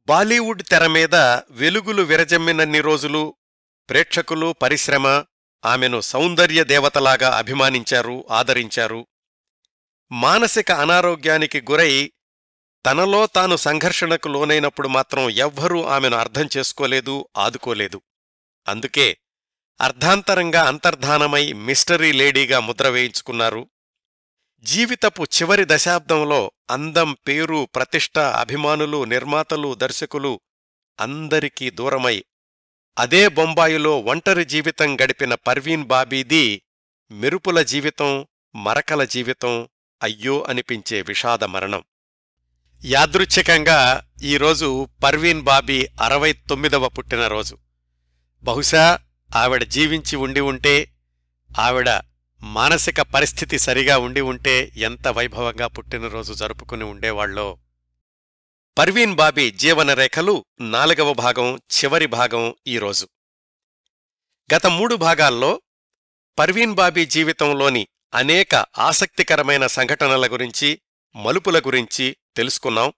బాలీవుడ్ తెరమీద వెలుగులు విరజమ్మినన్ని రోజులు ప్రేక్షకులు, పరిశ్రమ ఆమెను సౌందర్య దేవతలాగా అభిమానించారు, ఆదరించారు. మానసిక అనారోగ్యానికి గురై తనలో తాను సంఘర్షణకు లోనైనప్పుడు మాత్రం ఎవ్వరూ ఆమెను అర్థం చేసుకోలేదు, ఆదుకోలేదు. అందుకే అర్ధాంతరంగా అంతర్ధానమై మిస్టరీ లేడీగా ముద్ర వేయించుకున్నారు. జీవితపు చివరి దశాబ్దంలో అందం, పేరు, ప్రతిష్ట, అభిమానులు, నిర్మాతలు, దర్శకులు అందరికీ దూరమై అదే బొంబాయిలో ఒంటరి జీవితం గడిపిన పర్వీన్ బాబీది మెరుపుల జీవితం, మరకల జీవితం, అయ్యో అనిపించే విషాద మరణం. యాదృచ్ఛికంగా ఈరోజు పర్వీన్ బాబీ 69వ పుట్టినరోజు. బహుశా ఆవిడ జీవించి ఉండి ఉంటే, ఆవిడ మానసిక పరిస్థితి సరిగా ఉండి ఉంటే ఎంత వైభవంగా పుట్టినరోజు జరుపుకుని ఉండేవాళ్ళో. పర్వీన్ బాబీ జీవనరేఖలు 4వ భాగం, చివరి భాగం ఈరోజు. గత 3 భాగాల్లో పర్వీన్ బాబీ జీవితంలోని అనేక ఆసక్తికరమైన సంఘటనల గురించి, మలుపుల గురించి తెలుసుకున్నాం.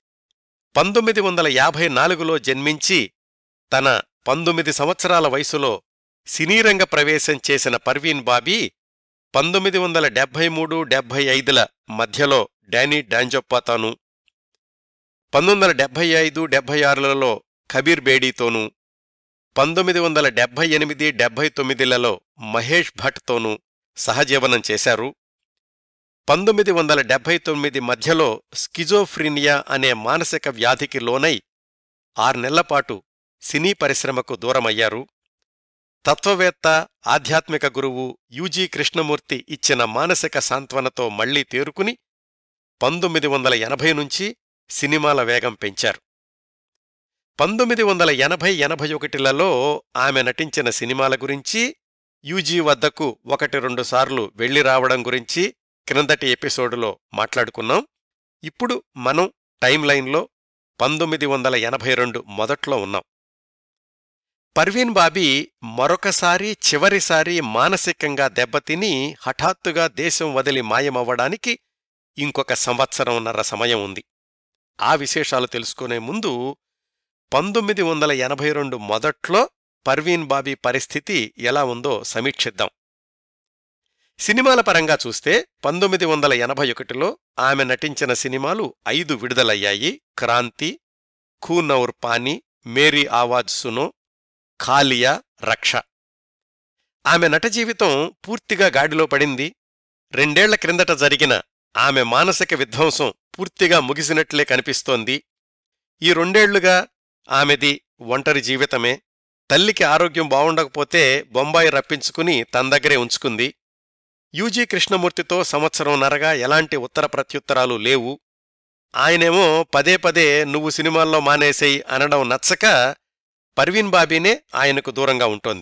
1954లో జన్మించి తన 19 సంవత్సరాల వయసులో సినీరంగ ప్రవేశం చేసిన పర్వీన్ బాబీ 1973-75ల మధ్యలో డానీ డాంజోప్పాతోనూ, 1975-76లలో కబీర్ బేడీతోనూ, 1978-79లలో మహేష్ భట్తోనూ సహజీవనం చేశారు. 1979 మధ్యలో స్కిజోఫ్రీనియా అనే మానసిక వ్యాధికి లోనై 6 నెలలపాటు సినీ పరిశ్రమకు దూరమయ్యారు. తత్వవేత్త, ఆధ్యాత్మిక గురువు US కృష్ణమూర్తి ఇచ్చిన మానసిక సాంత్వనతో మళ్లీ తేరుకుని 1980 నుంచి సినిమాల వేగం పెంచారు. 1980-81లలో ఆమె నటించిన సినిమాల గురించి, US వద్దకు 1-2 సార్లు వెళ్లిరావడం గురించి క్రిందటి ఎపిసోడులో మాట్లాడుకున్నాం. ఇప్పుడు మనం టైం లైన్లో 1982 మొదట్లో ఉన్నాం. పర్వీన్ బాబీ మరొకసారి, చివరిసారి మానసికంగా దెబ్బతిని హఠాత్తుగా దేశం వదిలి మాయమవ్వడానికి ఇంకొక 1.5 సంవత్సరం సమయం ఉంది. ఆ విశేషాలు తెలుసుకునే ముందు 1982 మొదట్లో పర్వీన్ బాబీ పరిస్థితి ఎలా ఉందో సమీక్షిద్దాం. సినిమాల పరంగా చూస్తే 1981లో ఆమె నటించిన సినిమాలు 5 విడుదలయ్యాయి. క్రాంతి, ఖూన్ ఔర్ పానీ, మేరీ ఆవాజ్ సునో, ఖాలియా, రక్ష. ఆమె నట జీవితం పూర్తిగా గాడిలో పడింది. 2 ఏళ్ల క్రిందట జరిగిన ఆమె మానసిక విధ్వంసం పూర్తిగా ముగిసినట్లే కనిపిస్తోంది. ఈ 2 ఏళ్లుగా ఆమెది ఒంటరి జీవితమే. తల్లికి ఆరోగ్యం బావుండకపోతే బొంబాయి రప్పించుకుని తన దగ్గరే ఉంచుకుంది. US కృష్ణమూర్తితో 1.5 సంవత్సరంన్నరగా ఎలాంటి ఉత్తర ప్రత్యుత్తరాలు లేవు. ఆయనేమో పదే పదే నువ్వు సినిమాల్లో మానేసేయ్ అనడం నచ్చక పర్వీన్ బాబీనే ఆయనకు దూరంగా ఉంటోంది.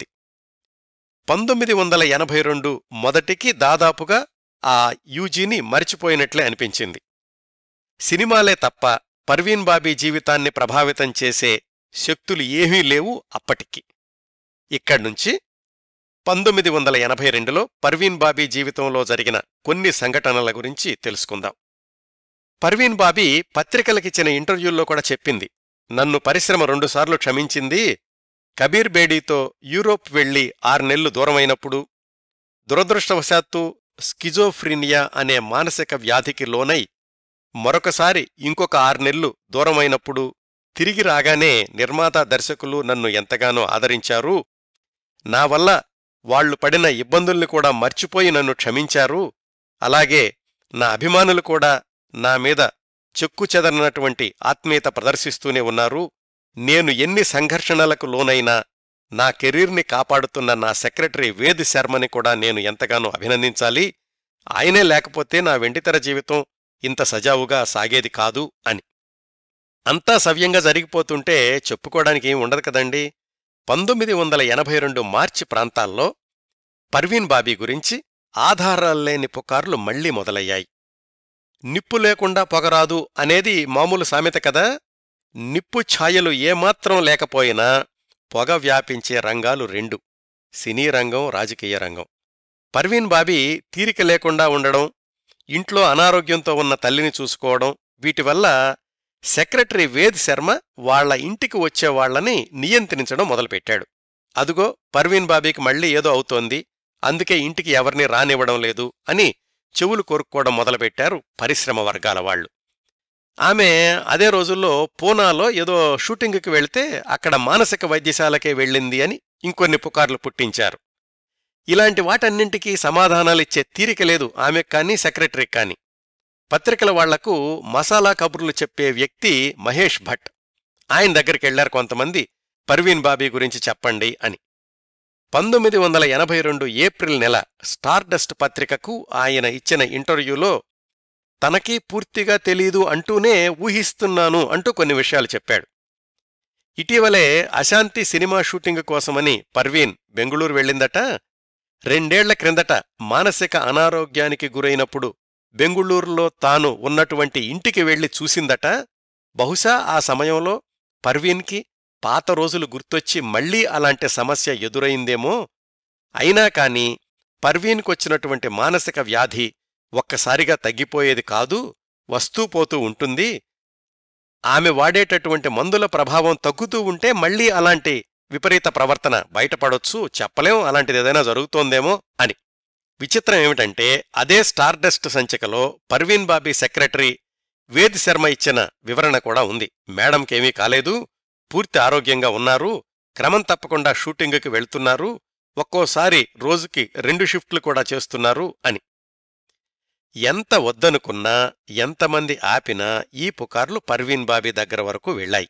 1982 మొదటికి దాదాపుగా ఆ యూజీని మరిచిపోయినట్లే అనిపించింది. సినిమాలే తప్ప పర్వీన్ బాబీ జీవితాన్ని ప్రభావితం చేసే శక్తులు ఏమీ లేవు అప్పటికి. ఇక్కడ్నుంచి 1982లో పర్వీన్ బాబీ జీవితంలో జరిగిన కొన్ని సంఘటనల గురించి తెలుసుకుందాం. పర్వీన్ బాబీ పత్రికలకిచ్చిన ఇంటర్వ్యూల్లో కూడా చెప్పింది, నన్ను పరిశ్రమ 2 సార్లు క్షమించింది. కబీర్ బేడీతో యూరోప్ వెళ్లి 6 నెలలు దూరమైనప్పుడు, దురదృష్టవశాత్తు స్కిజోఫ్రీనియా అనే మానసిక వ్యాధికి లోనై మరొకసారి ఇంకొక 6 నెలలు దూరమైనప్పుడు, తిరిగి రాగానే నిర్మాత, దర్శకులు నన్ను ఎంతగానో ఆదరించారు. నా వల్ల వాళ్లు పడిన ఇబ్బందుల్ని కూడా మర్చిపోయి నన్ను క్షమించారు. అలాగే నా అభిమానులు కూడా నా మీద చెక్కుచెదరనటువంటి ఆత్మీయత ప్రదర్శిస్తూనే ఉన్నారు. నేను ఎన్ని సంఘర్షణలకు లోనైనా నా కెరీర్ని కాపాడుతున్న నా సెక్రటరీ వేద్ శర్మని కూడా నేను ఎంతగానో అభినందించాలి. ఆయనే లేకపోతే నా వెండితెర జీవితం ఇంత సజావుగా సాగేది కాదు అని. అంతా సవ్యంగా జరిగిపోతుంటే చెప్పుకోవడానికి ఏం ఉండదు కదండి. 1982 మార్చి ప్రాంతాల్లో పర్వీన్ బాబీ గురించి ఆధారాల్లేని పుకార్లు మళ్లీ మొదలయ్యాయి. నిప్పు లేకుండా పొగరాదు అనేది మామూలు సామెత కదా. నిప్పు ఛాయలు ఏమాత్రం లేకపోయినా పొగ వ్యాపించే రంగాలు 2: సినీ రంగం, రాజకీయ రంగం. పర్వీన్ బాబీ తీరిక లేకుండా ఉండడం, ఇంట్లో అనారోగ్యంతో ఉన్న తల్లిని చూసుకోవడం, వీటివల్ల సెక్రటరీ వేద్ శర్మ వాళ్ల ఇంటికి వచ్చేవాళ్లని నియంత్రించడం మొదలుపెట్టాడు. అదుగో పర్వీన్ బాబీకి మళ్లీ ఏదో అవుతోంది, అందుకే ఇంటికి ఎవరినీ రానివ్వడం లేదు అని చెవులు కొరుక్కోవడం మొదలుపెట్టారు పరిశ్రమ వర్గాల వాళ్లు. ఆమె అదే రోజుల్లో పూనాలో ఏదో షూటింగుకి వెళితే అక్కడ మానసిక వైద్యశాలకే వెళ్ళింది అని ఇంకొన్ని పుకార్లు పుట్టించారు. ఇలాంటి వాటన్నింటికీ సమాధానాలిచ్చే తీరిక లేదు ఆమెకు కానీ సెక్రటరీకి కాని. పత్రికల వాళ్లకు మసాలా కబుర్లు చెప్పే వ్యక్తి మహేష్ భట్. ఆయన దగ్గరికెళ్లారు కొంతమంది, పర్వీన్ బాబీ గురించి చెప్పండి అని. 1982 ఏప్రిల్ నెల స్టార్డస్ట్ పత్రికకు ఆయన ఇచ్చిన ఇంటర్వ్యూలో తనకీ పూర్తిగా తెలీదు అంటూనే ఊహిస్తున్నాను అంటూ కొన్ని విషయాలు చెప్పాడు. ఇటీవలే అశాంతి సినిమా షూటింగు కోసమని పర్వీన్ బెంగుళూరు వెళ్ళిందట. 2 ఏళ్ల క్రిందట మానసిక అనారోగ్యానికి గురైనప్పుడు బెంగుళూరులో తాను ఉన్నటువంటి ఇంటికి వెళ్లి చూసిందట. బహుశా ఆ సమయంలో పర్వీన్కి పాత రోజులు గుర్తొచ్చి మళ్లీ అలాంటి సమస్య ఎదురైందేమో. అయినా కాని పర్వీన్కొచ్చినటువంటి మానసిక వ్యాధి ఒక్కసారిగా తగ్గిపోయేది కాదు, వస్తూపోతూ ఉంటుంది. ఆమె వాడేటటువంటి మందుల ప్రభావం తగ్గుతూ ఉంటే మళ్లీ అలాంటి విపరీత ప్రవర్తన బయటపడొచ్చు, చెప్పలేం అలాంటిదేదైనా జరుగుతోందేమో అని. విచిత్రం ఏమిటంటే అదే స్టార్డస్ట్ సంచికలో పర్వీన్ బాబీ సెక్రటరీ వేద్ శర్మ ఇచ్చిన వివరణ కూడా ఉంది. మేడంకేమీ కాలేదు, పూర్తి ఆరోగ్యంగా ఉన్నారు, క్రమం తప్పకుండా షూటింగుకి వెళ్తున్నారు, ఒక్కోసారి రోజుకి 2 షిఫ్ట్లు కూడా చేస్తున్నారు అని. ఎంత వద్దనుకున్నా, ఎంతమంది ఆపినా ఈ పుకార్లు పర్వీన్ బాబీ దగ్గర వరకు వెళ్లాయి.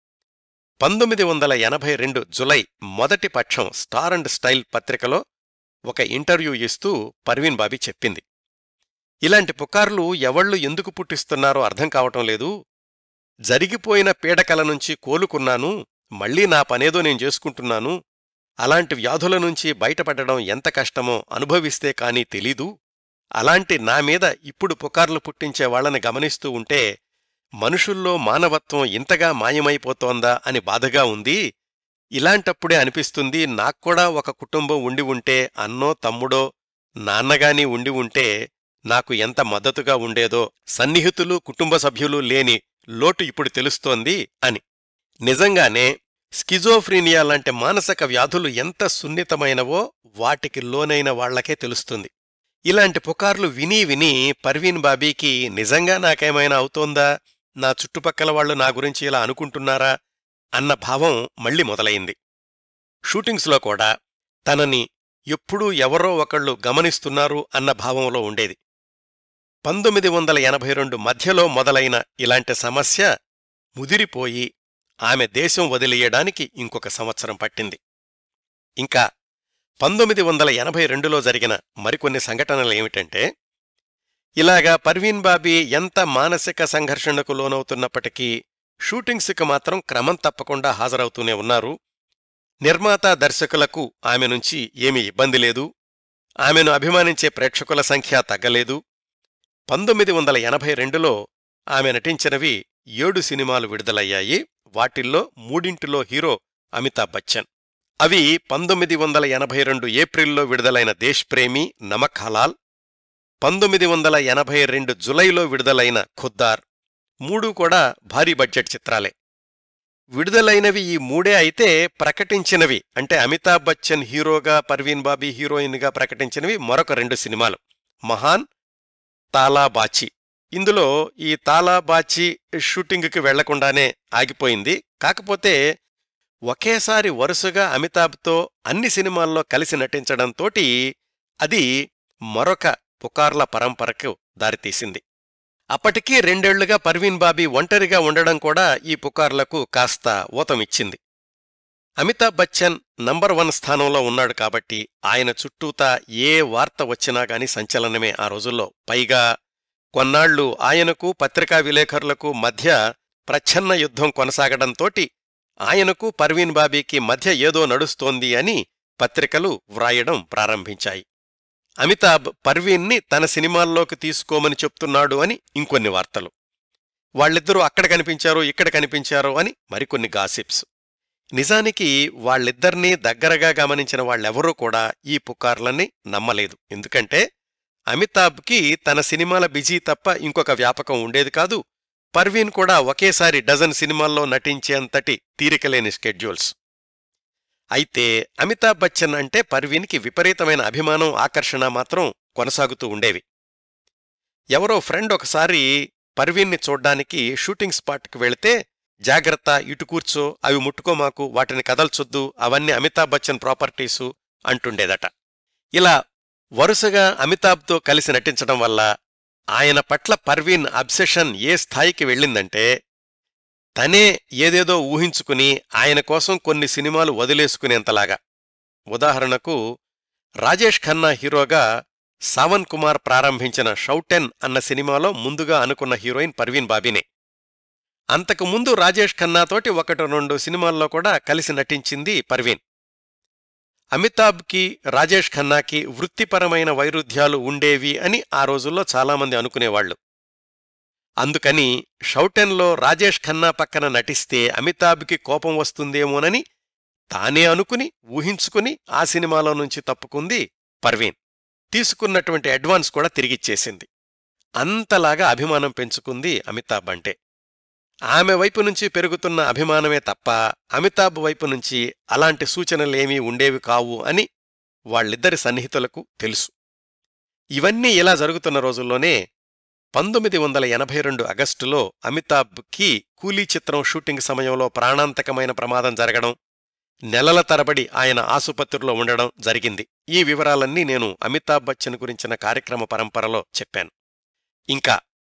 1982 జులై మొదటి పక్షం స్టార్ అండ్ స్టైల్ పత్రికలో ఒక ఇంటర్వ్యూ ఇస్తూ పర్వీన్ బాబీ చెప్పింది, ఇలాంటి పుకార్లు ఎవళ్లు ఎందుకు పుట్టిస్తున్నారో అర్థం కావటం లేదు. జరిగిపోయిన పీడకల నుంచి కోలుకున్నాను, మళ్లీ నా పనేదో నేను చేసుకుంటున్నాను. అలాంటి వ్యాధుల నుంచి బయటపడడం ఎంత కష్టమో అనుభవిస్తే కానీ తెలీదు. అలాంటి నామీద ఇప్పుడు పుకార్లు పుట్టించే వాళ్లని గమనిస్తూ ఉంటే మనుషుల్లో మానవత్వం ఇంతగా మాయమైపోతోందా అని బాధగా ఉంది. ఇలాంటప్పుడే అనిపిస్తుంది, నాక్కూడా ఒక కుటుంబం ఉండి ఉంటే, అన్నో తమ్ముడో నాన్నగానీ ఉండి ఉంటే నాకు ఎంత మద్దతుగా ఉండేదో, సన్నిహితులు కుటుంబ సభ్యులు లేని లోటు ఇప్పుడు తెలుస్తోంది అని. నిజంగానే స్కిజోఫ్రీనియా లాంటి మానసిక వ్యాధులు ఎంత సున్నితమైనవో వాటికి లోనైన వాళ్లకే తెలుస్తుంది. ఇలాంటి పుకార్లు విని విని పర్వీన్ బాబీకి నిజంగా నాకేమైనా అవుతోందా, నా చుట్టుపక్కల వాళ్లు నా గురించి ఇలా అనుకుంటున్నారా అన్న భావం మళ్లీ మొదలైంది. షూటింగ్స్లో కూడా తనని ఎప్పుడూ ఎవరో ఒకళ్ళు గమనిస్తున్నారు అన్న భావంలో ఉండేది. 1982 మధ్యలో మొదలైన ఇలాంటి సమస్య ముదిరిపోయి ఆమె దేశం వదిలియడానికి ఇంకొక సంవత్సరం పట్టింది. ఇంకా 1982లో జరిగిన మరికొన్ని సంఘటనలేమిటంటే, ఇలాగా పర్వీన్ బాబీ ఎంత మానసిక సంఘర్షణకు లోనవుతున్నప్పటికీ షూటింగ్స్కి మాత్రం క్రమం తప్పకుండా హాజరవుతూనే ఉన్నారు. నిర్మాత దర్శకులకు ఆమె నుంచి ఏమీ ఇబ్బంది లేదు, ఆమెను అభిమానించే ప్రేక్షకుల సంఖ్య తగ్గలేదు. 1982లో ఆమె నటించినవి 7 సినిమాలు విడుదలయ్యాయి. వాటిల్లో 3 హీరో అమితాబ్ బచ్చన్. అవి 1982 ఏప్రిల్లో విడుదలైన దేశ్ ప్రేమి, నమక్ హలాల్, 1982 జులైలో విడుదలైన ఖుద్దార్. 3 కూడా భారీ బడ్జెట్ చిత్రాలే. విడుదలైనవి ఈ 3 అయితే ప్రకటించినవి అంటే అమితాబ్ బచ్చన్ హీరోగా పర్వీన్ బాబీ హీరోయిన్గా ప్రకటించినవి మరొక 2 సినిమాలు, మహాన్, తాలాబాచి. ఇందులో ఈ తాలాబాచి షూటింగుకి వెళ్లకుండానే ఆగిపోయింది. కాకపోతే ఒకేసారి వరుసగా అమితాబ్తో అన్ని సినిమాల్లో కలిసి నటించడంతోటి అది మరొక పుకార్ల పరంపరకు దారితీసింది. అప్పటికీ 2 ఏళ్లుగా పర్వీన్ బాబీ ఒంటరిగా ఉండడం కూడా ఈ పుకార్లకు కాస్త ఊతమిచ్చింది. అమితాబ్ బచ్చన్ నంబర్ 1 స్థానంలో ఉన్నాడు కాబట్టి ఆయన చుట్టూతా ఏ వార్త వచ్చినా గాని సంచలనమే ఆ రోజుల్లో. పైగా కొన్నాళ్లు ఆయనకు పత్రికా విలేకరులకు మధ్య ప్రచ్ఛన్న యుద్ధం కొనసాగడంతోటి ఆయనకు పర్వీన్ బాబీకి మధ్య ఏదో నడుస్తోంది అని పత్రికలు వ్రాయడం ప్రారంభించాయి. అమితాబ్ పర్వీన్ని తన సినిమాల్లోకి తీసుకోమని చెప్తున్నాడు అని ఇంకొన్ని వార్తలు. వాళ్ళిద్దరూ అక్కడ కనిపించారు, ఇక్కడ కనిపించారు అని మరికొన్ని గాసిప్స్. నిజానికి వాళ్ళిద్దర్నీ దగ్గరగా గమనించిన వాళ్ళెవరూ కూడా ఈ పుకార్లని నమ్మలేదు. ఎందుకంటే అమితాబ్కి తన సినిమాల బిజీ తప్ప ఇంకొక వ్యాపకం ఉండేది కాదు. పర్వీన్ కూడా ఒకేసారి డజన్ సినిమాల్లో నటించేంతటి తీరికలేని స్కెడ్యూల్స్. అయితే అమితాబ్ బచ్చన్ అంటే పర్వీన్కి విపరీతమైన అభిమానం, ఆకర్షణ మాత్రం కొనసాగుతూ ఉండేవి. ఎవరో ఫ్రెండ్ ఒకసారి పర్వీన్ని చూడ్డానికి షూటింగ్ స్పాట్కి వెళితే, జాగ్రత్త, ఇటు కూర్చో, అవి ముట్టుకోమాకు, వాటిని కదల్చొద్దు, అవన్నీ అమితాబ్ బచ్చన్ ప్రాపర్టీసు అంటుండేదట. ఇలా వరుసగా అమితాబ్తో కలిసి నటించడం వల్ల ఆయన పట్ల పర్వీన్ అబ్సెషన్ ఏ స్థాయికి వెళ్ళిందంటే, తనే ఏదేదో ఊహించుకుని ఆయన కోసం కొన్ని సినిమాలు వదిలేసుకునేంతలాగా. ఉదాహరణకు రాజేష్ ఖన్నా హీరోగా సావన్ కుమార్ ప్రారంభించిన షౌటెన్ అన్న సినిమాలో ముందుగా అనుకున్న హీరోయిన్ పర్వీన్ బాబీనే. అంతకుముందు రాజేష్ ఖన్నాతోటి 1-2 సినిమాల్లో కూడా కలిసి నటించింది పర్వీన్. అమితాబ్కి, రాజేష్ ఖన్నాకి వృత్తిపరమైన వైరుధ్యాలు ఉండేవి అని ఆ రోజుల్లో చాలామంది అనుకునేవాళ్లు. అందుకని షౌటెన్లో రాజేష్ ఖన్నా పక్కన నటిస్తే అమితాబ్కి కోపం వస్తుందేమోనని తానే అనుకుని, ఊహించుకుని ఆ సినిమాలో నుంచి తప్పుకుంది పర్వీన్. తీసుకున్నటువంటి అడ్వాన్స్ కూడా తిరిగిచ్చేసింది. అంతలాగా అభిమానం పెంచుకుంది అమితాబ్ అంటే. ఆమె వైపు నుంచి పెరుగుతున్న అభిమానమే తప్ప అమితాబ్ వైపు నుంచి అలాంటి సూచనలేమీ ఉండేవి కావు అని వాళ్ళిద్దరి సన్నిహితులకు తెలుసు. ఇవన్నీ ఇలా జరుగుతున్న రోజుల్లోనే 1982 ఆగస్టులో అమితాబ్కి కూలీ చిత్రం షూటింగ్ సమయంలో ప్రాణాంతకమైన ప్రమాదం జరగడం, నెలల తరబడి ఆయన ఆసుపత్రిలో ఉండడం జరిగింది. ఈ వివరాలన్నీ నేను అమితాబ్ బచ్చన్ గురించిన కార్యక్రమ పరంపరలో చెప్పాను. ఇంకా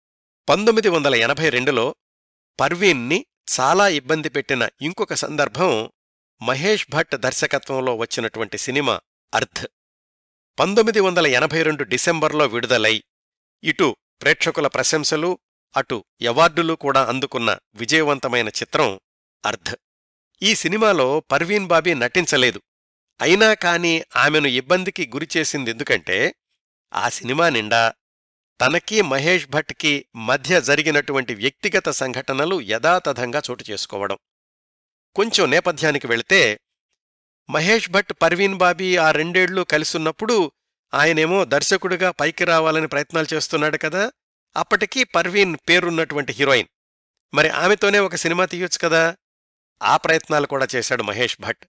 1982లో పర్వీన్ని చాలా ఇబ్బంది పెట్టిన ఇంకొక సందర్భం మహేష్ భట్ దర్శకత్వంలో వచ్చినటువంటి సినిమా అర్ధ్. 1982 డిసెంబర్లో విడుదలై ఇటు ప్రేక్షకుల ప్రశంసలు, అటు అవార్డులు కూడా అందుకున్న విజయవంతమైన చిత్రం అర్ధ్. ఈ సినిమాలో పర్వీన్ బాబీ నటించలేదు. అయినా కాని ఆమెను ఇబ్బందికి గురిచేసిందెందుకంటే, ఆ సినిమా నిండా తనకీ మహేష్ భట్కి మధ్య జరిగినటువంటి వ్యక్తిగత సంఘటనలు యథాతథంగా చోటు చేసుకోవడం. కొంచెం నేపథ్యానికి వెళితే, మహేష్ భట్ పర్వీన్ బాబీ ఆ 2 ఏళ్లు కలిసున్నప్పుడు ఆయనేమో దర్శకుడిగా పైకి రావాలని ప్రయత్నాలు చేస్తున్నాడు కదా. అప్పటికీ పర్వీన్ పేరున్నటువంటి హీరోయిన్. మరి ఆమెతోనే ఒక సినిమా తీయొచ్చు కదా. ఆ ప్రయత్నాలు కూడా చేశాడు మహేష్ భట్.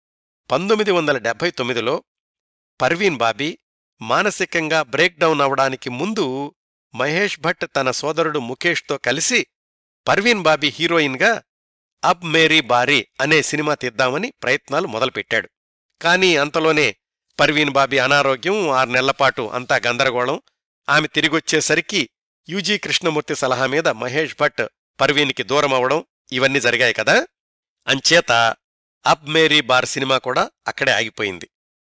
1979లో పర్వీన్ బాబీ మానసికంగా బ్రేక్డౌన్ అవడానికి ముందు మహేష్ భట్ తన సోదరుడు ముఖేష్తో కలిసి పర్వీన్ బాబీ హీరోయిన్గా అబ్ మేరీ బారీ అనే సినిమా తీద్దామని ప్రయత్నాలు మొదలుపెట్టాడు. కానీ అంతలోనే పర్వీన్ బాబీ అనారోగ్యం, 6 నెలలపాటు అంతా గందరగోళం. ఆమె తిరిగొచ్చేసరికి US కృష్ణమూర్తి సలహా మీద మహేష్ భట్ పర్వీన్కి దూరమవడం, ఇవన్నీ జరిగాయి కదా. అంచేత అబ్ మేరీ బార్ సినిమా కూడా అక్కడే ఆగిపోయింది.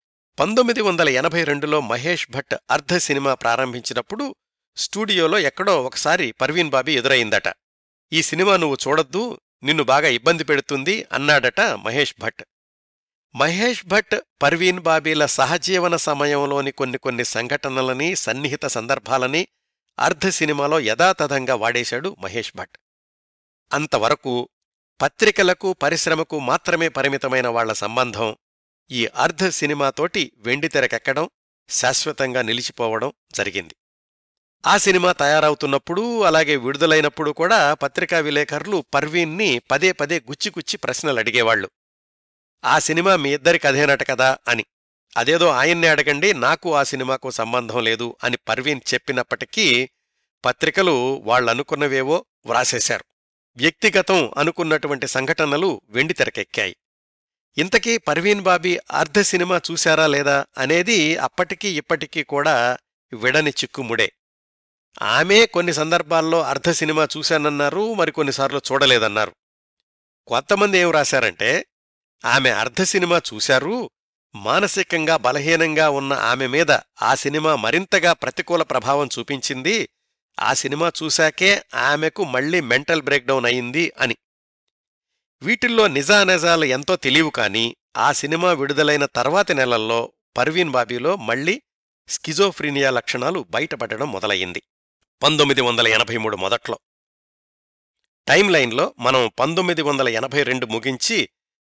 1982లో మహేష్ భట్ అర్ధ సినిమా ప్రారంభించినప్పుడు స్టూడియోలో ఎక్కడో ఒకసారి పర్వీన్ బాబీ ఎదురయిందట. ఈ సినిమా నువ్వు చూడొద్దు, నిన్ను బాగా ఇబ్బంది పెడుతుంది అన్నాడట మహేష్ భట్. మహేష్ భట్, పర్వీన్ బాబీల సహజీవన సమయంలోని కొన్ని సంఘటనలని, సన్నిహిత సందర్భాలని అర్ధ సినిమాలో యథాతథంగా వాడేశాడు మహేష్ భట్. అంతవరకు పత్రికలకు, పరిశ్రమకు మాత్రమే పరిమితమైన వాళ్ల సంబంధం ఈ అర్ధ సినిమాతోటి వెండితెరకెక్కడం, శాశ్వతంగా నిలిచిపోవడం జరిగింది. ఆ సినిమా తయారవుతున్నప్పుడు, అలాగే విడుదలైనప్పుడు కూడా పత్రికా విలేకరులు పర్వీన్ని పదే పదే గుచ్చిగుచ్చి ప్రశ్నలడిగేవాళ్లు. ఆ సినిమా మీ ఇద్దరి కథేనట కదా అని. అదేదో ఆయన్నే అడగండి, నాకు ఆ సినిమాకు సంబంధం లేదు అని పర్వీన్ చెప్పినప్పటికీ పత్రికలు వాళ్లనుకున్నవేవో వ్రాసేశారు. వ్యక్తిగతం అనుకున్నటువంటి సంఘటనలు వెండితెరకెక్కాయి. ఇంతకీ పర్వీన్ బాబీ అర్ధ సినిమా చూశారా లేదా అనేది అప్పటికీ ఇప్పటికీ కూడా విడని చిక్కుముడే. ఆమె కొన్ని సందర్భాల్లో అర్ధ సినిమా చూశానన్నారు, మరికొన్నిసార్లు చూడలేదన్నారు. కొంతమంది ఏం రాశారంటే, ఆమె అర్ధ సినిమా చూశారు, మానసికంగా బలహీనంగా ఉన్న ఆమె మీద ఆ సినిమా మరింతగా ప్రతికూల ప్రభావం చూపించింది, ఆ సినిమా చూశాకే ఆమెకు మళ్లీ మెంటల్ బ్రేక్డౌన్ అయింది అని. వీటిల్లో నిజానిజాలు ఎంతో తెలియవు కాని ఆ సినిమా విడుదలైన తర్వాతి నెలల్లో పర్వీన్ బాబీలో మళ్లీ స్కిజోఫ్రీనియా లక్షణాలు బయటపడడం మొదలయ్యింది. 1983 మొదట్లో. టైమ్లైన్లో మనం 1982 ముగించి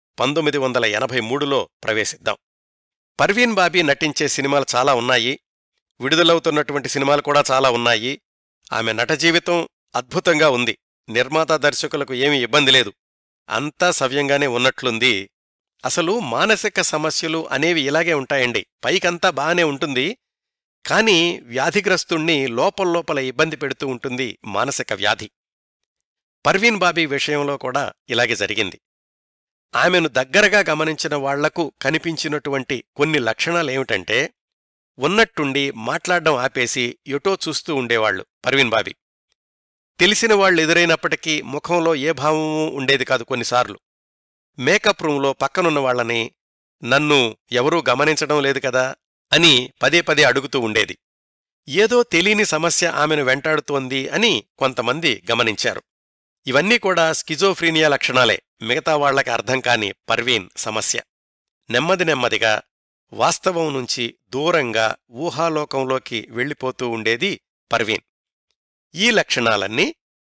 1983లో ప్రవేశిద్దాం. పర్వీన్ బాబీ నటించే సినిమాలు చాలా ఉన్నాయి, విడుదలవుతున్నటువంటి సినిమాలు కూడా చాలా ఉన్నాయి. ఆమె నట జీవితం అద్భుతంగా ఉంది. నిర్మాత దర్శకులకు ఏమీ ఇబ్బంది లేదు. అంతా సవ్యంగానే ఉన్నట్లుంది. అసలు మానసిక సమస్యలు అనేవి ఇలాగే ఉంటాయండి. పైకంతా బానే ఉంటుంది, కాని వ్యాధిగ్రస్తుణ్ణి లోపల్లోపల ఇబ్బంది పెడుతూ ఉంటుంది మానసిక వ్యాధి. పర్వీన్ బాబీ విషయంలో కూడా ఇలాగే జరిగింది. ఆమెను దగ్గరగా గమనించిన వాళ్లకు కనిపించినటువంటి కొన్ని లక్షణాలేమిటంటే, ఉన్నట్టుండి మాట్లాడ్డం ఆపేసి ఎటో చూస్తూ ఉండేవాళ్లు పర్వీన్ బాబీ. తెలిసిన వాళ్ళు ఎదురైనప్పటికీ ముఖంలో ఏ భావమూ ఉండేది కాదు. కొన్నిసార్లు మేకప్ రూంలో పక్కనున్న వాళ్లని నన్ను ఎవరూ గమనించడం లేదు కదా అని పదే పదే అడుగుతూ ఉండేది. ఏదో తెలియని సమస్య ఆమెను వెంటాడుతోంది అని కొంతమంది గమనించారు. ఇవన్నీ కూడా స్కిజోఫ్రీనియా లక్షణాలే. మిగతా వాళ్లకి అర్థం కాని పర్వీన్ సమస్య. నెమ్మది నెమ్మదిగా వాస్తవం నుంచి దూరంగా ఊహాలోకంలోకి వెళ్ళిపోతూ ఉండేది పర్వీన్. ఈ లక్షణాలన్నీ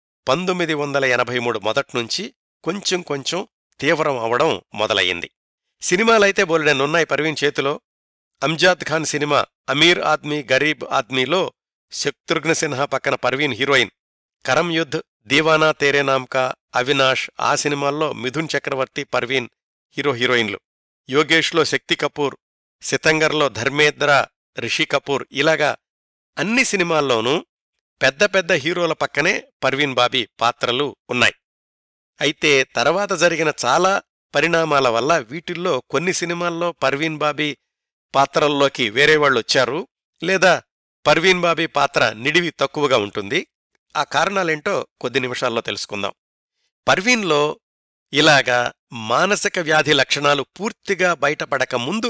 1983 మొదట్నుంచి కొంచెం కొంచెం తీవ్రం అవడం మొదలయ్యింది. సినిమాలైతే బోలెడన్నున్నాయి పర్వీన్ చేతిలో. అంజాద్ ఖాన్ సినిమా అమీర్ ఆద్మీ గరీబ్ ఆద్మీలో శత్రుఘ్న సిన్హా పక్కన పర్వీన్ హీరోయిన్. కరమ్ యుద్ధ్, దీవానా తేరే నామ్కా, అవినాష్ ఆ సినిమాల్లో మిథున్ చక్రవర్తి, పర్వీన్ హీరోయిన్లు. యోగేష్లో శక్తి కపూర్, సితంగర్లో ధర్మేంద్ర, రిషి కపూర్. ఇలాగా అన్ని సినిమాల్లోనూ పెద్ద పెద్ద హీరోల పక్కనే పర్వీన్ బాబీ పాత్రలు ఉన్నాయి. అయితే తర్వాత జరిగిన చాలా పరిణామాల వల్ల వీటిల్లో కొన్ని సినిమాల్లో పర్వీన్ బాబీ పాత్రల్లోకి వేరేవాళ్లొచ్చారు, లేదా పర్వీన్ బాబీ పాత్ర నిడివి తక్కువగా ఉంటుంది. ఆ కారణాలేంటో కొద్ది నిమిషాల్లో తెలుసుకుందాం. పర్వీన్లో ఇలాగా మానసిక వ్యాధి లక్షణాలు పూర్తిగా బయటపడక ముందు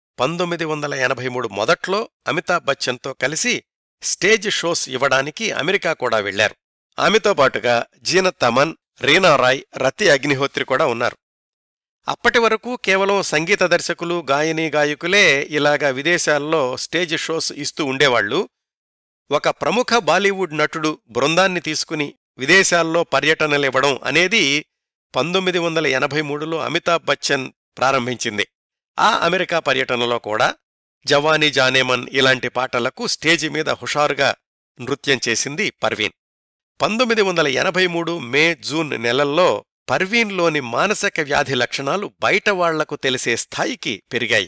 1983 మొదట్లో అమితాబ్ బచ్చన్తో కలిసి స్టేజ్ షోస్ ఇవ్వడానికి అమెరికా కూడా వెళ్లారు. ఆమెతో పాటుగా జీనత్ అమన్, రీనా రాయ్, రతి అగ్నిహోత్రి కూడా ఉన్నారు. అప్పటి వరకు కేవలం సంగీత దర్శకులు, గాయనీ గాయకులే ఇలాగా విదేశాల్లో స్టేజ్ షోస్ ఇస్తూ ఉండేవాళ్లు. ఒక ప్రముఖ బాలీవుడ్ నటుడు బృందాన్ని తీసుకుని విదేశాల్లో పర్యటనలివ్వడం అనేది 1983లో అమితాబ్ బచ్చన్ ప్రారంభించింది. ఆ అమెరికా పర్యటనలో కూడా జవానీ జానేమన్ ఇలాంటి పాటలకు స్టేజి మీద హుషారుగా నృత్యం చేసింది పర్వీన్. 1983 మే, జూన్ నెలల్లో పర్వీన్లోని మానసిక వ్యాధి లక్షణాలు బయటవాళ్లకు తెలిసే స్థాయికి పెరిగాయి.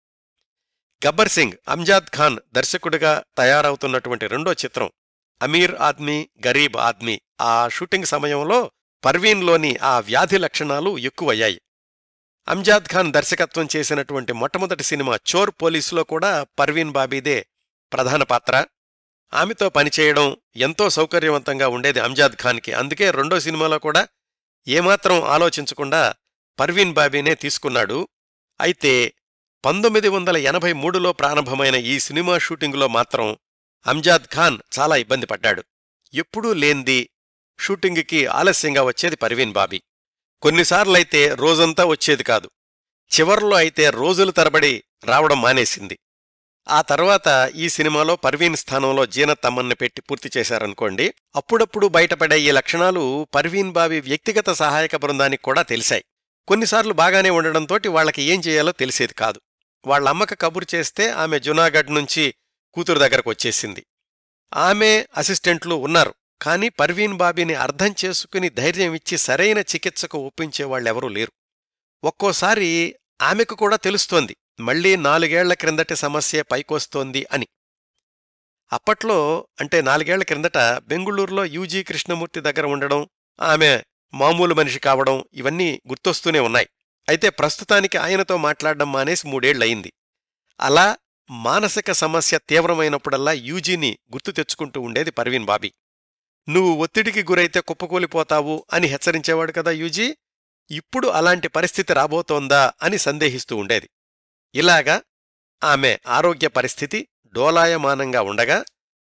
గబ్బర్ సింగ్, అంజాద్ ఖాన్ దర్శకుడిగా తయారవుతున్నటువంటి రెండో చిత్రం అమీర్ ఆద్మీ గరీబ్ ఆద్మీ, ఆ షూటింగ్ సమయంలో పర్వీన్లోని ఆ వ్యాధి లక్షణాలు ఎక్కువయ్యాయి. అంజాద్ ఖాన్ దర్శకత్వం చేసినటువంటి మొట్టమొదటి సినిమా చోర్ పోలీసులో కూడా పర్వీన్ బాబీదే ప్రధాన పాత్ర. ఆమెతో పనిచేయడం ఎంతో సౌకర్యవంతంగా ఉండేది అంజాద్ ఖాన్కి. అందుకే రెండో సినిమాలో కూడా ఏమాత్రం ఆలోచించకుండా పర్వీన్ బాబీనే తీసుకున్నాడు. అయితే 1983లో ప్రారంభమైన ఈ సినిమా షూటింగులో మాత్రం అంజాద్ ఖాన్ చాలా ఇబ్బంది పడ్డాడు. ఎప్పుడూ లేంది షూటింగుకి ఆలస్యంగా వచ్చేది పర్వీన్ బాబీ. కొన్నిసార్లైతే రోజంతా వచ్చేది కాదు. చివర్లో అయితే రోజుల తరబడి రావడం మానేసింది. ఆ తర్వాత ఈ సినిమాలో పర్వీన్ స్థానంలో జీనత్ అమన్ని పెట్టి పూర్తి చేశారనుకోండి. అప్పుడప్పుడు బయటపడే ఈ లక్షణాలు పర్వీన్ బాబీ వ్యక్తిగత సహాయక బృందానికి కూడా తెలిసాయి. కొన్నిసార్లు బాగానే ఉండడంతోటి వాళ్లకి ఏం చేయాలో తెలిసేది కాదు. వాళ్లమ్మక కబురు చేస్తే ఆమె జునాగఢ్ నుంచి కూతురు దగ్గరకొచ్చేసింది. ఆమె అసిస్టెంట్లు ఉన్నారు, కాని పర్వీన్ బాబీని అర్థం చేసుకుని ధైర్యం ఇచ్చి సరైన చికిత్సకు ఒప్పించేవాళ్లెవరూ లేరు. ఒక్కోసారి ఆమెకు కూడా తెలుస్తోంది మళ్లీ 4 ఏళ్ల క్రిందటి సమస్యే పైకొస్తోంది అని. అప్పట్లో అంటే 4 ఏళ్ల క్రిందట బెంగుళూరులో US కృష్ణమూర్తి దగ్గర ఉండడం, ఆమె మామూలు మనిషి కావడం ఇవన్నీ గుర్తొస్తూనే ఉన్నాయి. అయితే ప్రస్తుతానికి ఆయనతో మాట్లాడడం మానేసి 3 ఏళ్లయింది. అలా మానసిక సమస్య తీవ్రమైనప్పుడల్లా యూజీని గుర్తు తెచ్చుకుంటూ ఉండేది పర్వీన్ బాబీ. నువ్వు ఒత్తిడికి గురైతే కుప్పకూలిపోతావు అని హెచ్చరించేవాడు కదా యూజీ. ఇప్పుడు అలాంటి పరిస్థితి రాబోతోందా అని సందేహిస్తూ ఉండేది. ఇలాగా ఆమె ఆరోగ్య పరిస్థితి డోలాయమానంగా ఉండగా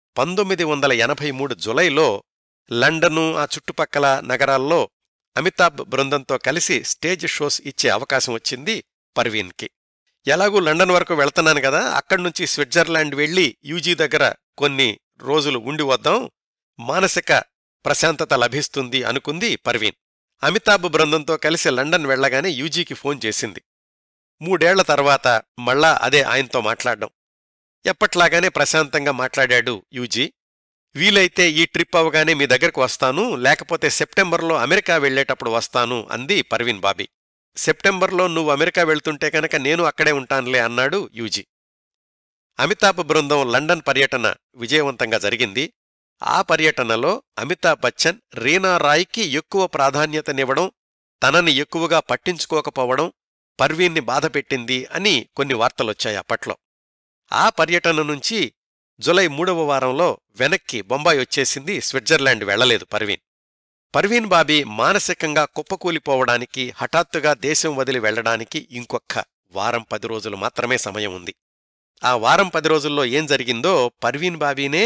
1983 జులైలో లండను ఆ చుట్టుపక్కల నగరాల్లో అమితాబ్ బృందంతో కలిసి స్టేజ్ షోస్ ఇచ్చే అవకాశం వచ్చింది పర్వీన్కి. ఎలాగూ లండన్ వరకు వెళ్తున్నాను కదా, అక్కడ్నుంచి స్విట్జర్లాండ్ వెళ్లి యూజీ దగ్గర కొన్ని రోజులు ఉండి వద్దాం, మానసిక ప్రశాంతత లభిస్తుంది అనుకుంది పర్వీన్. అమితాబ్ బృందంతో కలిసి లండన్ వెళ్లగానే యూజీకి ఫోన్ చేసింది. 3 ఏళ్ల తర్వాత మళ్ళా అదే ఆయనతో మాట్లాడ్డం. ఎప్పట్లాగానే ప్రశాంతంగా మాట్లాడాడు యూజీ. వీలైతే ఈ ట్రిప్ అవగానే మీ దగ్గరకు వస్తాను, లేకపోతే సెప్టెంబర్లో అమెరికా వెళ్లేటప్పుడు వస్తాను అంది పర్వీన్ బాబీ. సెప్టెంబర్లో నువ్వు అమెరికా వెళ్తుంటే కనుక నేను అక్కడే ఉంటానులే అన్నాడు యూజీ. అమితాబ్ బృందం లండన్ పర్యటన విజయవంతంగా జరిగింది. ఆ పర్యటనలో అమితాబ్ బచ్చన్ రీనా రాయ్కి ఎక్కువ ప్రాధాన్యతనివ్వడం, తనని ఎక్కువగా పట్టించుకోకపోవడం పర్వీన్ని బాధపెట్టింది అని కొన్ని వార్తలొచ్చాయి అప్పట్లో. ఆ పర్యటన నుంచి జులై 3వ వారంలో వెనక్కి బొంబాయి వచ్చేసింది. స్విట్జర్లాండ్ వెళ్లలేదు పర్వీన్. పర్వీన్ బాబీ మానసికంగా కుప్పకూలిపోవడానికి, హఠాత్తుగా దేశం వదిలి వెళ్లడానికి ఇంకొక్క వారం 10 రోజులు మాత్రమే సమయం ఉంది. ఆ వారం 10 రోజుల్లో ఏం జరిగిందో పర్వీన్ బాబీనే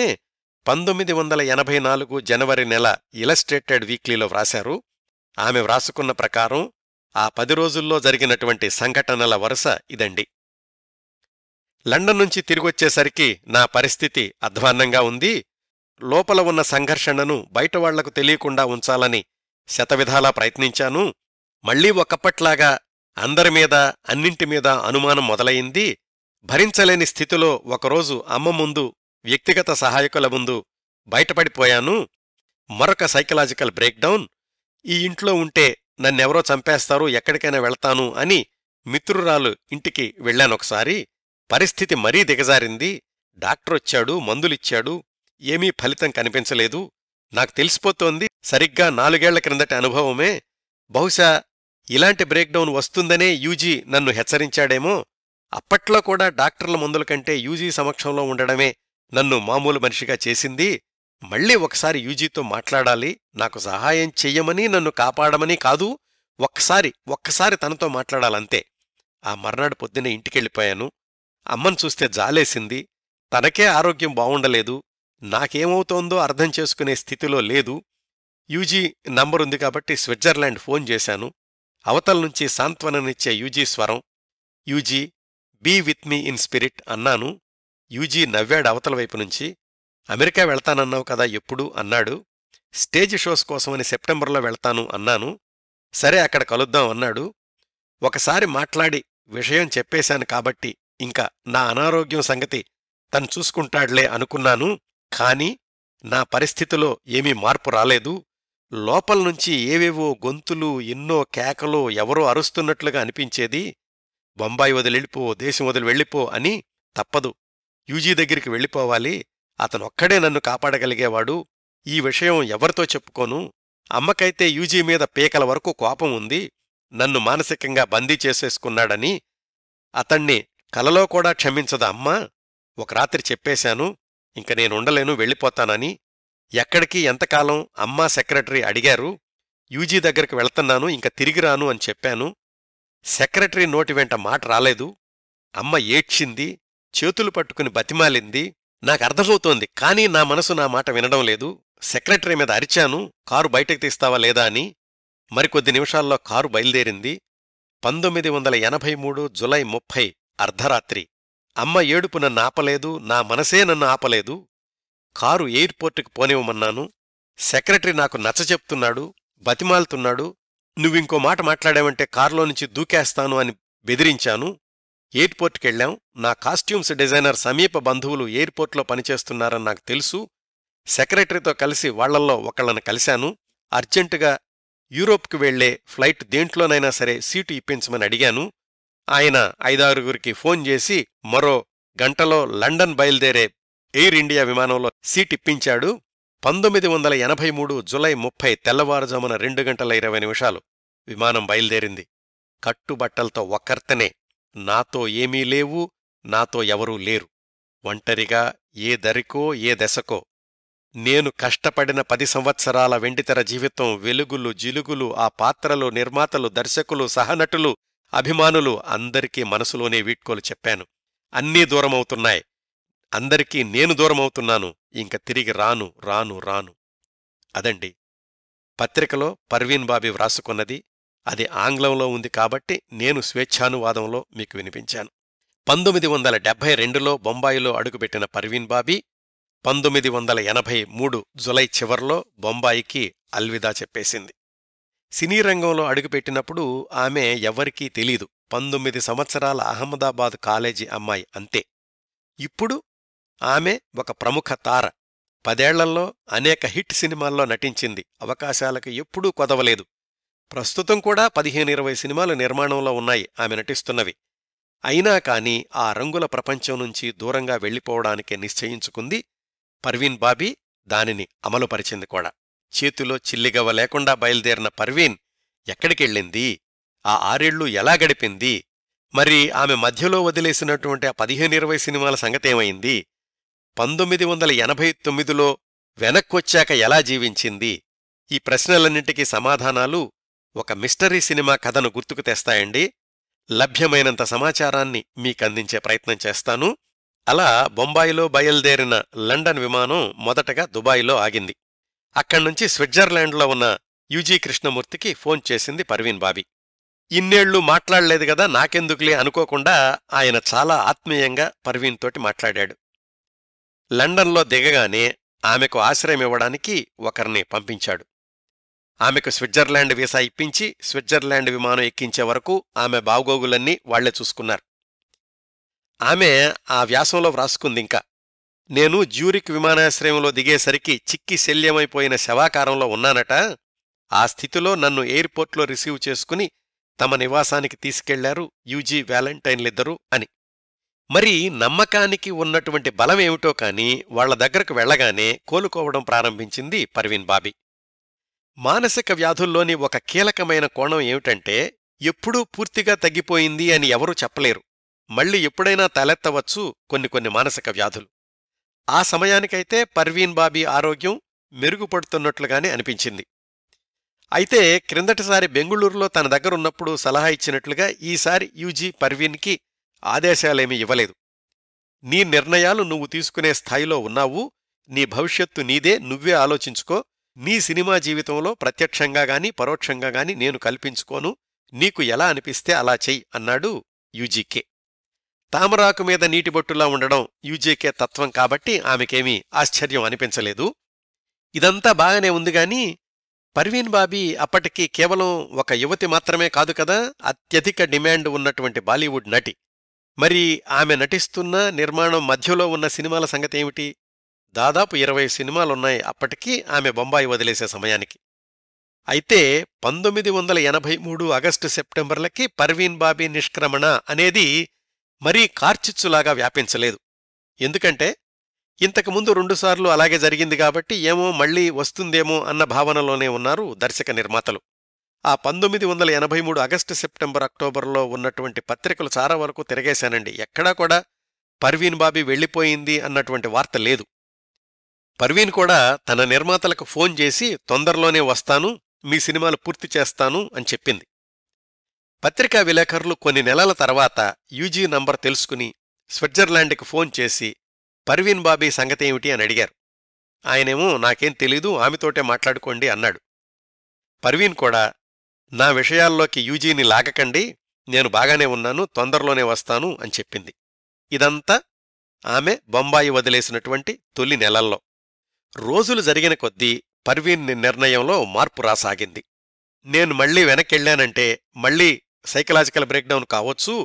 1984 జనవరి నెల ఇలస్ట్రేటెడ్ వీక్లీలో వ్రాశారు. ఆమె వ్రాసుకున్న ప్రకారం ఆ 10 రోజుల్లో జరిగినటువంటి సంఘటనల వరుస ఇదండి. లండన్ నుంచి తిరిగొచ్చేసరికి నా పరిస్థితి అధ్వాన్నంగా ఉంది. లోపల ఉన్న సంఘర్షణను బయటవాళ్లకు తెలియకుండా ఉంచాలని శతవిధాలా ప్రయత్నించాను. మళ్లీ ఒకప్పట్లాగా అందరిమీద, అన్నింటిమీద అనుమానం మొదలయింది. భరించలేని స్థితిలో ఒకరోజు అమ్మ ముందు, వ్యక్తిగత సహాయకుల ముందు బయటపడిపోయాను. మరొక సైకలాజికల్ బ్రేక్డౌన్. ఈ ఇంట్లో ఉంటే నన్నెవరో చంపేస్తారు, ఎక్కడికైనా వెళ్తాను అని మిత్రురాలు ఇంటికి వెళ్లానొకసారి. పరిస్థితి మరీ దిగజారింది. డాక్టరొచ్చాడు, మందులిచ్చాడు. ఏమీ ఫలితం కనిపించలేదు. నాకు తెలిసిపోతోంది సరిగ్గా 4 ఏళ్ల క్రిందటి అనుభవమే. బహుశా ఇలాంటి బ్రేక్డౌన్ వస్తుందనే యూజీ నన్ను హెచ్చరించాడేమో. అప్పట్లో కూడా డాక్టర్ల మందుల కంటే యూజీ సమక్షంలో ఉండడమే నన్ను మామూలు మనిషిగా చేసింది. మళ్లీ ఒకసారి యూజీతో మాట్లాడాలి. నాకు సహాయం చెయ్యమని, నన్ను కాపాడమని కాదు, ఒక్కసారి తనతో మాట్లాడాలంతే. ఆ మర్నాడు పొద్దునే ఇంటికెళ్ళిపోయాను. అమ్మను చూస్తే జాలేసింది. తనకే ఆరోగ్యం బావుండలేదు. నాకేమవుతోందో అర్థం చేసుకునే స్థితిలో లేదు. యూజీ నంబరుంది కాబట్టి స్విట్జర్లాండ్ ఫోన్ చేశాను. అవతల్నుంచి సాంత్వననిచ్చే యూజీ స్వరం. UG, be with me in spirit అన్నాను. యూజీ నవ్వాడు అవతల వైపునుంచి. అమెరికా వెళ్తానన్నావు కదా ఎప్పుడు అన్నాడు. స్టేజ్ షోస్ కోసమని సెప్టెంబర్లో వెళ్తాను అన్నాను. సరే అక్కడ కలుద్దాం అన్నాడు. ఒకసారి మాట్లాడి విషయం చెప్పేశాను కాబట్టి ఇంకా నా అనారోగ్యం సంగతి తను చూసుకుంటాడ్లే అనుకున్నాను. కాని నా పరిస్థితిలో ఏమీ మార్పు రాలేదు. లోపల్నుంచి ఏవేవో గొంతులు, ఎన్నో కేకలో, ఎవరో అరుస్తున్నట్లుగా అనిపించేది. బొంబాయి వదిలెళ్ళిపో, దేశం వదిలి వెళ్ళిపో అని. తప్పదు, యూజీ దగ్గరికి వెళ్ళిపోవాలి. అతనొక్కడే నన్ను కాపాడగలిగేవాడు. ఈ విషయం ఎవరితో చెప్పుకోను. అమ్మకైతే యూజీ మీద పీకల వరకు కోపం ఉంది. నన్ను మానసికంగా బందీ చేసేసుకున్నాడని. అతణ్ణి కలలో కూడా క్షమించదా అమ్మా. ఒక రాత్రి చెప్పేశాను, ఇంక నేనుండలేను, వెళ్ళిపోతానని. ఎక్కడికి, ఎంతకాలం అమ్మా సెక్రటరీ అడిగారు. యూజీ దగ్గరికి వెళ్తున్నాను, ఇంక తిరిగిరాను అని చెప్పాను. సెక్రటరీ నోటి వెంట మాట రాలేదు. అమ్మ ఏడ్చింది, చేతులు పట్టుకుని బతిమాలింది. నాకర్థమవుతోంది, కానీ నా మనసు నా మాట వినడం లేదు. సెక్రటరీ మీద అరిచాను, కారు బయటకు తీస్తావా లేదా అని. మరికొద్ది నిమిషాల్లో కారు బయలుదేరింది. 1983 జులై 30 అర్ధరాత్రి. అమ్మ ఏడుపు నన్ను ఆపలేదు, నా మనసే నన్ను ఆపలేదు. కారు ఎయిర్పోర్టుకు పోనివ్వమన్నాను. సెక్రటరీ నాకు నచ్చచెప్తున్నాడు, బతిమాలుతున్నాడు. నువ్వింకో మాట మాట్లాడావంటే కారులోంచి దూకేస్తాను అని బెదిరించాను. ఎయిర్పోర్టుకెళ్ళాం. నా కాస్ట్యూమ్స్ డిజైనర్ సమీప బంధువులు ఎయిర్పోర్ట్లో పనిచేస్తున్నారని నాకు తెలుసు. సెక్రటరీతో కలిసి వాళ్లల్లో ఒకళ్ళని కలిశాను. అర్జెంటుగా యూరోప్కి వెళ్లే ఫ్లైట్ దేంట్లోనైనా సరే సీటు ఇప్పించమని అడిగాను. ఆయన 5-6 ఫోన్ చేసి మరో గంటలో లండన్ బయలుదేరే ఎయిర్ ఇండియా విమానంలో సీటిప్పించాడు. 1983 జులై 30 తెల్లవారుజామున 2:20 విమానం బయలుదేరింది. కట్టుబట్టలతో ఒక్కర్తనే. నాతో ఏమీ లేవు, నాతో ఎవరూ లేరు. ఒంటరిగా, ఏ దరికో ఏ దశకో. నేను కష్టపడిన 10 సంవత్సరాల వెండితెర జీవితం, వెలుగులు జిలుగులు, ఆ పాత్రలు, నిర్మాతలు, దర్శకులు, సహనటులు, అభిమానులు అందరికీ మనసులోనే వీడ్కోలు చెప్పాను. అన్నీ దూరమవుతున్నాయి. అందరికీ నేను దూరమవుతున్నాను. ఇంక తిరిగి రాను రాను రాను. అదండి పత్రికలో పర్వీన్ బాబీ వ్రాసుకున్నది. అది ఆంగ్లంలో ఉంది కాబట్టి నేను స్వేచ్ఛానువాదంలో మీకు వినిపించాను. 1972లో బొంబాయిలో అడుగుపెట్టిన పర్వీన్ బాబీ 1983 జులై చివర్లో బొంబాయికి అల్విదా చెప్పేసింది. సినీ రంగంలో అడుగుపెట్టినప్పుడు ఆమె ఎవ్వరికీ తెలీదు. 19 సంవత్సరాల అహ్మదాబాద్ కాలేజీ అమ్మాయి అంతే. ఇప్పుడు ఆమె ఒక ప్రముఖ తార. 10 ఏళ్లలో అనేక హిట్ సినిమాల్లో నటించింది. అవకాశాలకు ఎప్పుడూ కొదవలేదు. ప్రస్తుతం కూడా 15-20 సినిమాలు నిర్మాణంలో ఉన్నాయి ఆమె నటిస్తున్నవి. అయినా కాని ఆ రంగుల ప్రపంచం నుంచి దూరంగా వెళ్ళిపోవడానికి నిశ్చయించుకుంది పర్వీన్ బాబీ. దానిని అమలుపరిచింది కూడా. చేతిలో చిల్లిగవ్వ లేకుండా బయలుదేరిన పర్వీన్ ఎక్కడికెళ్ళింది? ఆ 6 ఏళ్లు ఎలా గడిపింది? మరి ఆమె మధ్యలో వదిలేసినటువంటి ఆ 15-20 సినిమాల సంగతేమైంది? 1989లో వెనక్కొచ్చాక ఎలా జీవించింది? ఈ ప్రశ్నలన్నింటికీ సమాధానాలు ఒక మిస్టరీ సినిమా కథను గుర్తుకు తెస్తాయండి. లభ్యమైనంత సమాచారాన్ని మీకందించే ప్రయత్నం చేస్తాను. అలా బొంబాయిలో బయలుదేరిన లండన్ విమానం మొదటగా దుబాయిలో ఆగింది. అక్కడ్నుంచి స్విట్జర్లాండ్లో ఉన్న యుజి కృష్ణమూర్తికి ఫోన్ చేసింది పర్వీన్ బాబీ. ఇన్నేళ్లు మాట్లాడలేదు గదా, నాకెందుకులే అనుకోకుండా ఆయన చాలా ఆత్మీయంగా పర్వీన్ తోటి మాట్లాడాడు. లండన్లో దిగగానే ఆమెకు ఆశ్రయమివ్వడానికి ఒకరిని పంపించాడు. ఆమెకు స్విట్జర్లాండ్ వీసా ఇప్పించి స్విట్జర్లాండ్ విమానం ఎక్కించే వరకు ఆమె బాగోగులన్నీ వాళ్లే చూసుకున్నారు. ఆమె ఆ వ్యాసంలో వ్రాసుకుందింకా, నేను జ్యూరిక్ విమానాశ్రయంలో దిగేసరికి చిక్కి శల్యమైపోయిన శవాకారంలో ఉన్నానట. ఆ స్థితిలో నన్ను ఎయిర్పోర్ట్లో రిసీవ్ చేసుకుని తమ నివాసానికి తీసుకెళ్లారు యూజీ వ్యాలంటైన్లిద్దరూ అని. మరి నమ్మకానికి ఉన్నటువంటి బలమేమిటో కాని వాళ్ల దగ్గరకు వెళ్లగానే కోలుకోవడం ప్రారంభించింది పర్వీన్ బాబీ. మానసిక వ్యాధుల్లోని ఒక కీలకమైన కోణం ఏమిటంటే, ఎప్పుడూ పూర్తిగా తగ్గిపోయింది అని ఎవరూ చెప్పలేరు. మళ్లీ ఎప్పుడైనా తలెత్తవచ్చు కొన్ని మానసిక వ్యాధులు. ఆ సమయానికైతే పర్వీన్ బాబీ ఆరోగ్యం మెరుగుపడుతున్నట్లుగానే అనిపించింది. అయితే క్రిందటిసారి బెంగుళూరులో తన దగ్గరున్నప్పుడు సలహా ఇచ్చినట్లుగా ఈసారి యూజీ పర్వీన్కి ఆదేశాలేమీ ఇవ్వలేదు. నీ నిర్ణయాలు నువ్వు తీసుకునే స్థాయిలో ఉన్నావు, నీ భవిష్యత్తు నీదే, నువ్వే ఆలోచించుకో, నీ సినిమా జీవితంలో ప్రత్యక్షంగాగాని పరోక్షంగాగాని నేను కల్పించుకోను, నీకు ఎలా అనిపిస్తే అలా చెయ్యి అన్నాడు యూజీకే. తామరాకు మీద నీటిబొట్టులా ఉండడం యూజీకే తత్వం కాబట్టి ఆమెకేమీ ఆశ్చర్యం అనిపించలేదు. ఇదంతా బాగానే ఉందిగాని పర్వీన్ బాబీ అప్పటికి కేవలం ఒక యువతి మాత్రమే కాదు కదా, అత్యధిక డిమాండ్ ఉన్నటువంటి బాలీవుడ్ నటి. మరి ఆమె నటిస్తున్న నిర్మాణం మధ్యలో ఉన్న సినిమాల సంగతేమిటి? దాదాపు 20 సినిమాలున్నాయి అప్పటికి ఆమె బొంబాయి వదిలేసే సమయానికి. అయితే 1983 ఆగస్టు సెప్టెంబర్లకి పర్వీన్ బాబీ నిష్క్రమణ అనేది మరీ కార్చిచ్చులాగా వ్యాపించలేదు. ఎందుకంటే ఇంతకుముందు 2 సార్లు అలాగే జరిగింది కాబట్టి ఏమో మళ్లీ వస్తుందేమో అన్న భావనలోనే ఉన్నారు దర్శక నిర్మాతలు. ఆ 1983 ఆగస్టు సెప్టెంబర్ అక్టోబర్లో ఉన్నటువంటి పత్రికలు చాలా వరకు తిరగేశానండి. ఎక్కడా కూడా పర్వీన్ బాబీ వెళ్లిపోయింది అన్నటువంటి వార్త లేదు. పర్వీన్ కూడా తన నిర్మాతలకు ఫోన్ చేసి తొందరలోనే వస్తాను, మీ సినిమాలు పూర్తి చేస్తాను అని చెప్పింది. పత్రికా విలేకరులు కొన్ని నెలల తర్వాత యూజీ నంబర్ తెలుసుకుని స్విట్జర్లాండ్కి ఫోన్ చేసి పర్వీన్ బాబీ సంగతేమిటి అని అడిగారు. ఆయనేమో నాకేం తెలీదు, ఆమెతోటే మాట్లాడుకోండి అన్నాడు. పర్వీన్ కూడా నా విషయాల్లోకి యూజీని లాగకండి, నేను బాగానే ఉన్నాను, తొందరలోనే వస్తాను అని చెప్పింది. ఇదంతా ఆమె బొంబాయి వదిలేసినటువంటి తొలి నెలల్లో. రోజులు జరిగిన కొద్దీ పర్వీన్ నిర్ణయంలో మార్పు రాసాగింది. నేను మళ్లీ వెనక్కెళ్లానంటే మళ్లీ సైకలాజికల్ బ్రేక్డౌన్ కావచ్చు,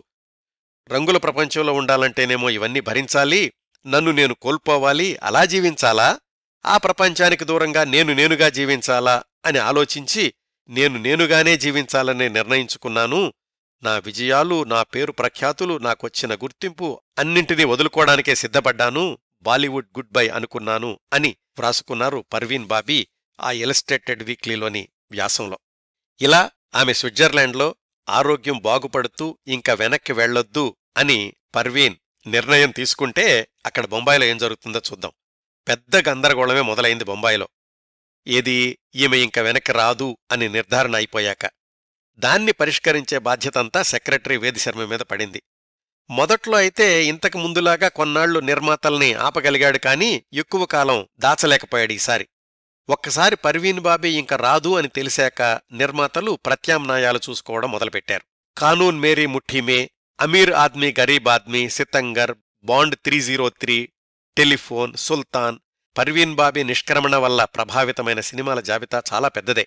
రంగుల ప్రపంచంలో ఉండాలంటేనేమో ఇవన్నీ భరించాలి, నన్ను నేను కోల్పోవాలి, అలా జీవించాలా, ఆ ప్రపంచానికి దూరంగా నేనుగా జీవించాలా అని ఆలోచించి నేనుగానే జీవించాలనే నిర్ణయించుకున్నాను. నా విజయాలు, నా పేరు ప్రఖ్యాతులు, నాకొచ్చిన గుర్తింపు అన్నింటినీ వదులుకోవడానికే సిద్ధపడ్డాను, బాలీవుడ్ గుడ్ బై అనుకున్నాను అని వ్రాసుకున్నారు పర్వీన్ బాబీ ఆ ఇలస్ట్రేటెడ్ వీక్లీలోని వ్యాసంలో. ఇలా ఆమె స్విట్జర్లాండ్లో ఆరోగ్యం బాగుపడుతూ ఇంక వెనక్కి వెళ్లొద్దు అని పర్వీన్ నిర్ణయం తీసుకుంటే అక్కడ బొంబాయిలో ఏం జరుగుతుందో చూద్దాం. పెద్ద గందరగోళమే మొదలైంది బొంబాయిలో. ఏది, ఈమె ఇంక వెనక్కి రాదు అని నిర్ధారణ అయిపోయాక. దాన్ని పరిష్కరించే బాధ్యతంతా సెక్రటరీ వేదిశర్మ మీద పడింది. మొదట్లో అయితే ఇంతకు ముందులాగా కొన్నాళ్లు నిర్మాతల్ని ఆపగలిగాడు కానీ ఎక్కువ కాలం దాచలేకపోయాడు ఈసారి. ఒక్కసారి పర్వీన్ బాబీ ఇంక రాదు అని తెలిసాక నిర్మాతలు ప్రత్యామ్నాయాలు చూసుకోవడం మొదలుపెట్టారు. కానూన్ Mary ముఠీమే, Aamir Aadmi Garib Aadmi, సితంగర్, bond 303, telephone, సుల్తాన్. పర్వీన్ బాబీ నిష్క్రమణ వల్ల ప్రభావితమైన సినిమాల జాబితా చాలా పెద్దదే.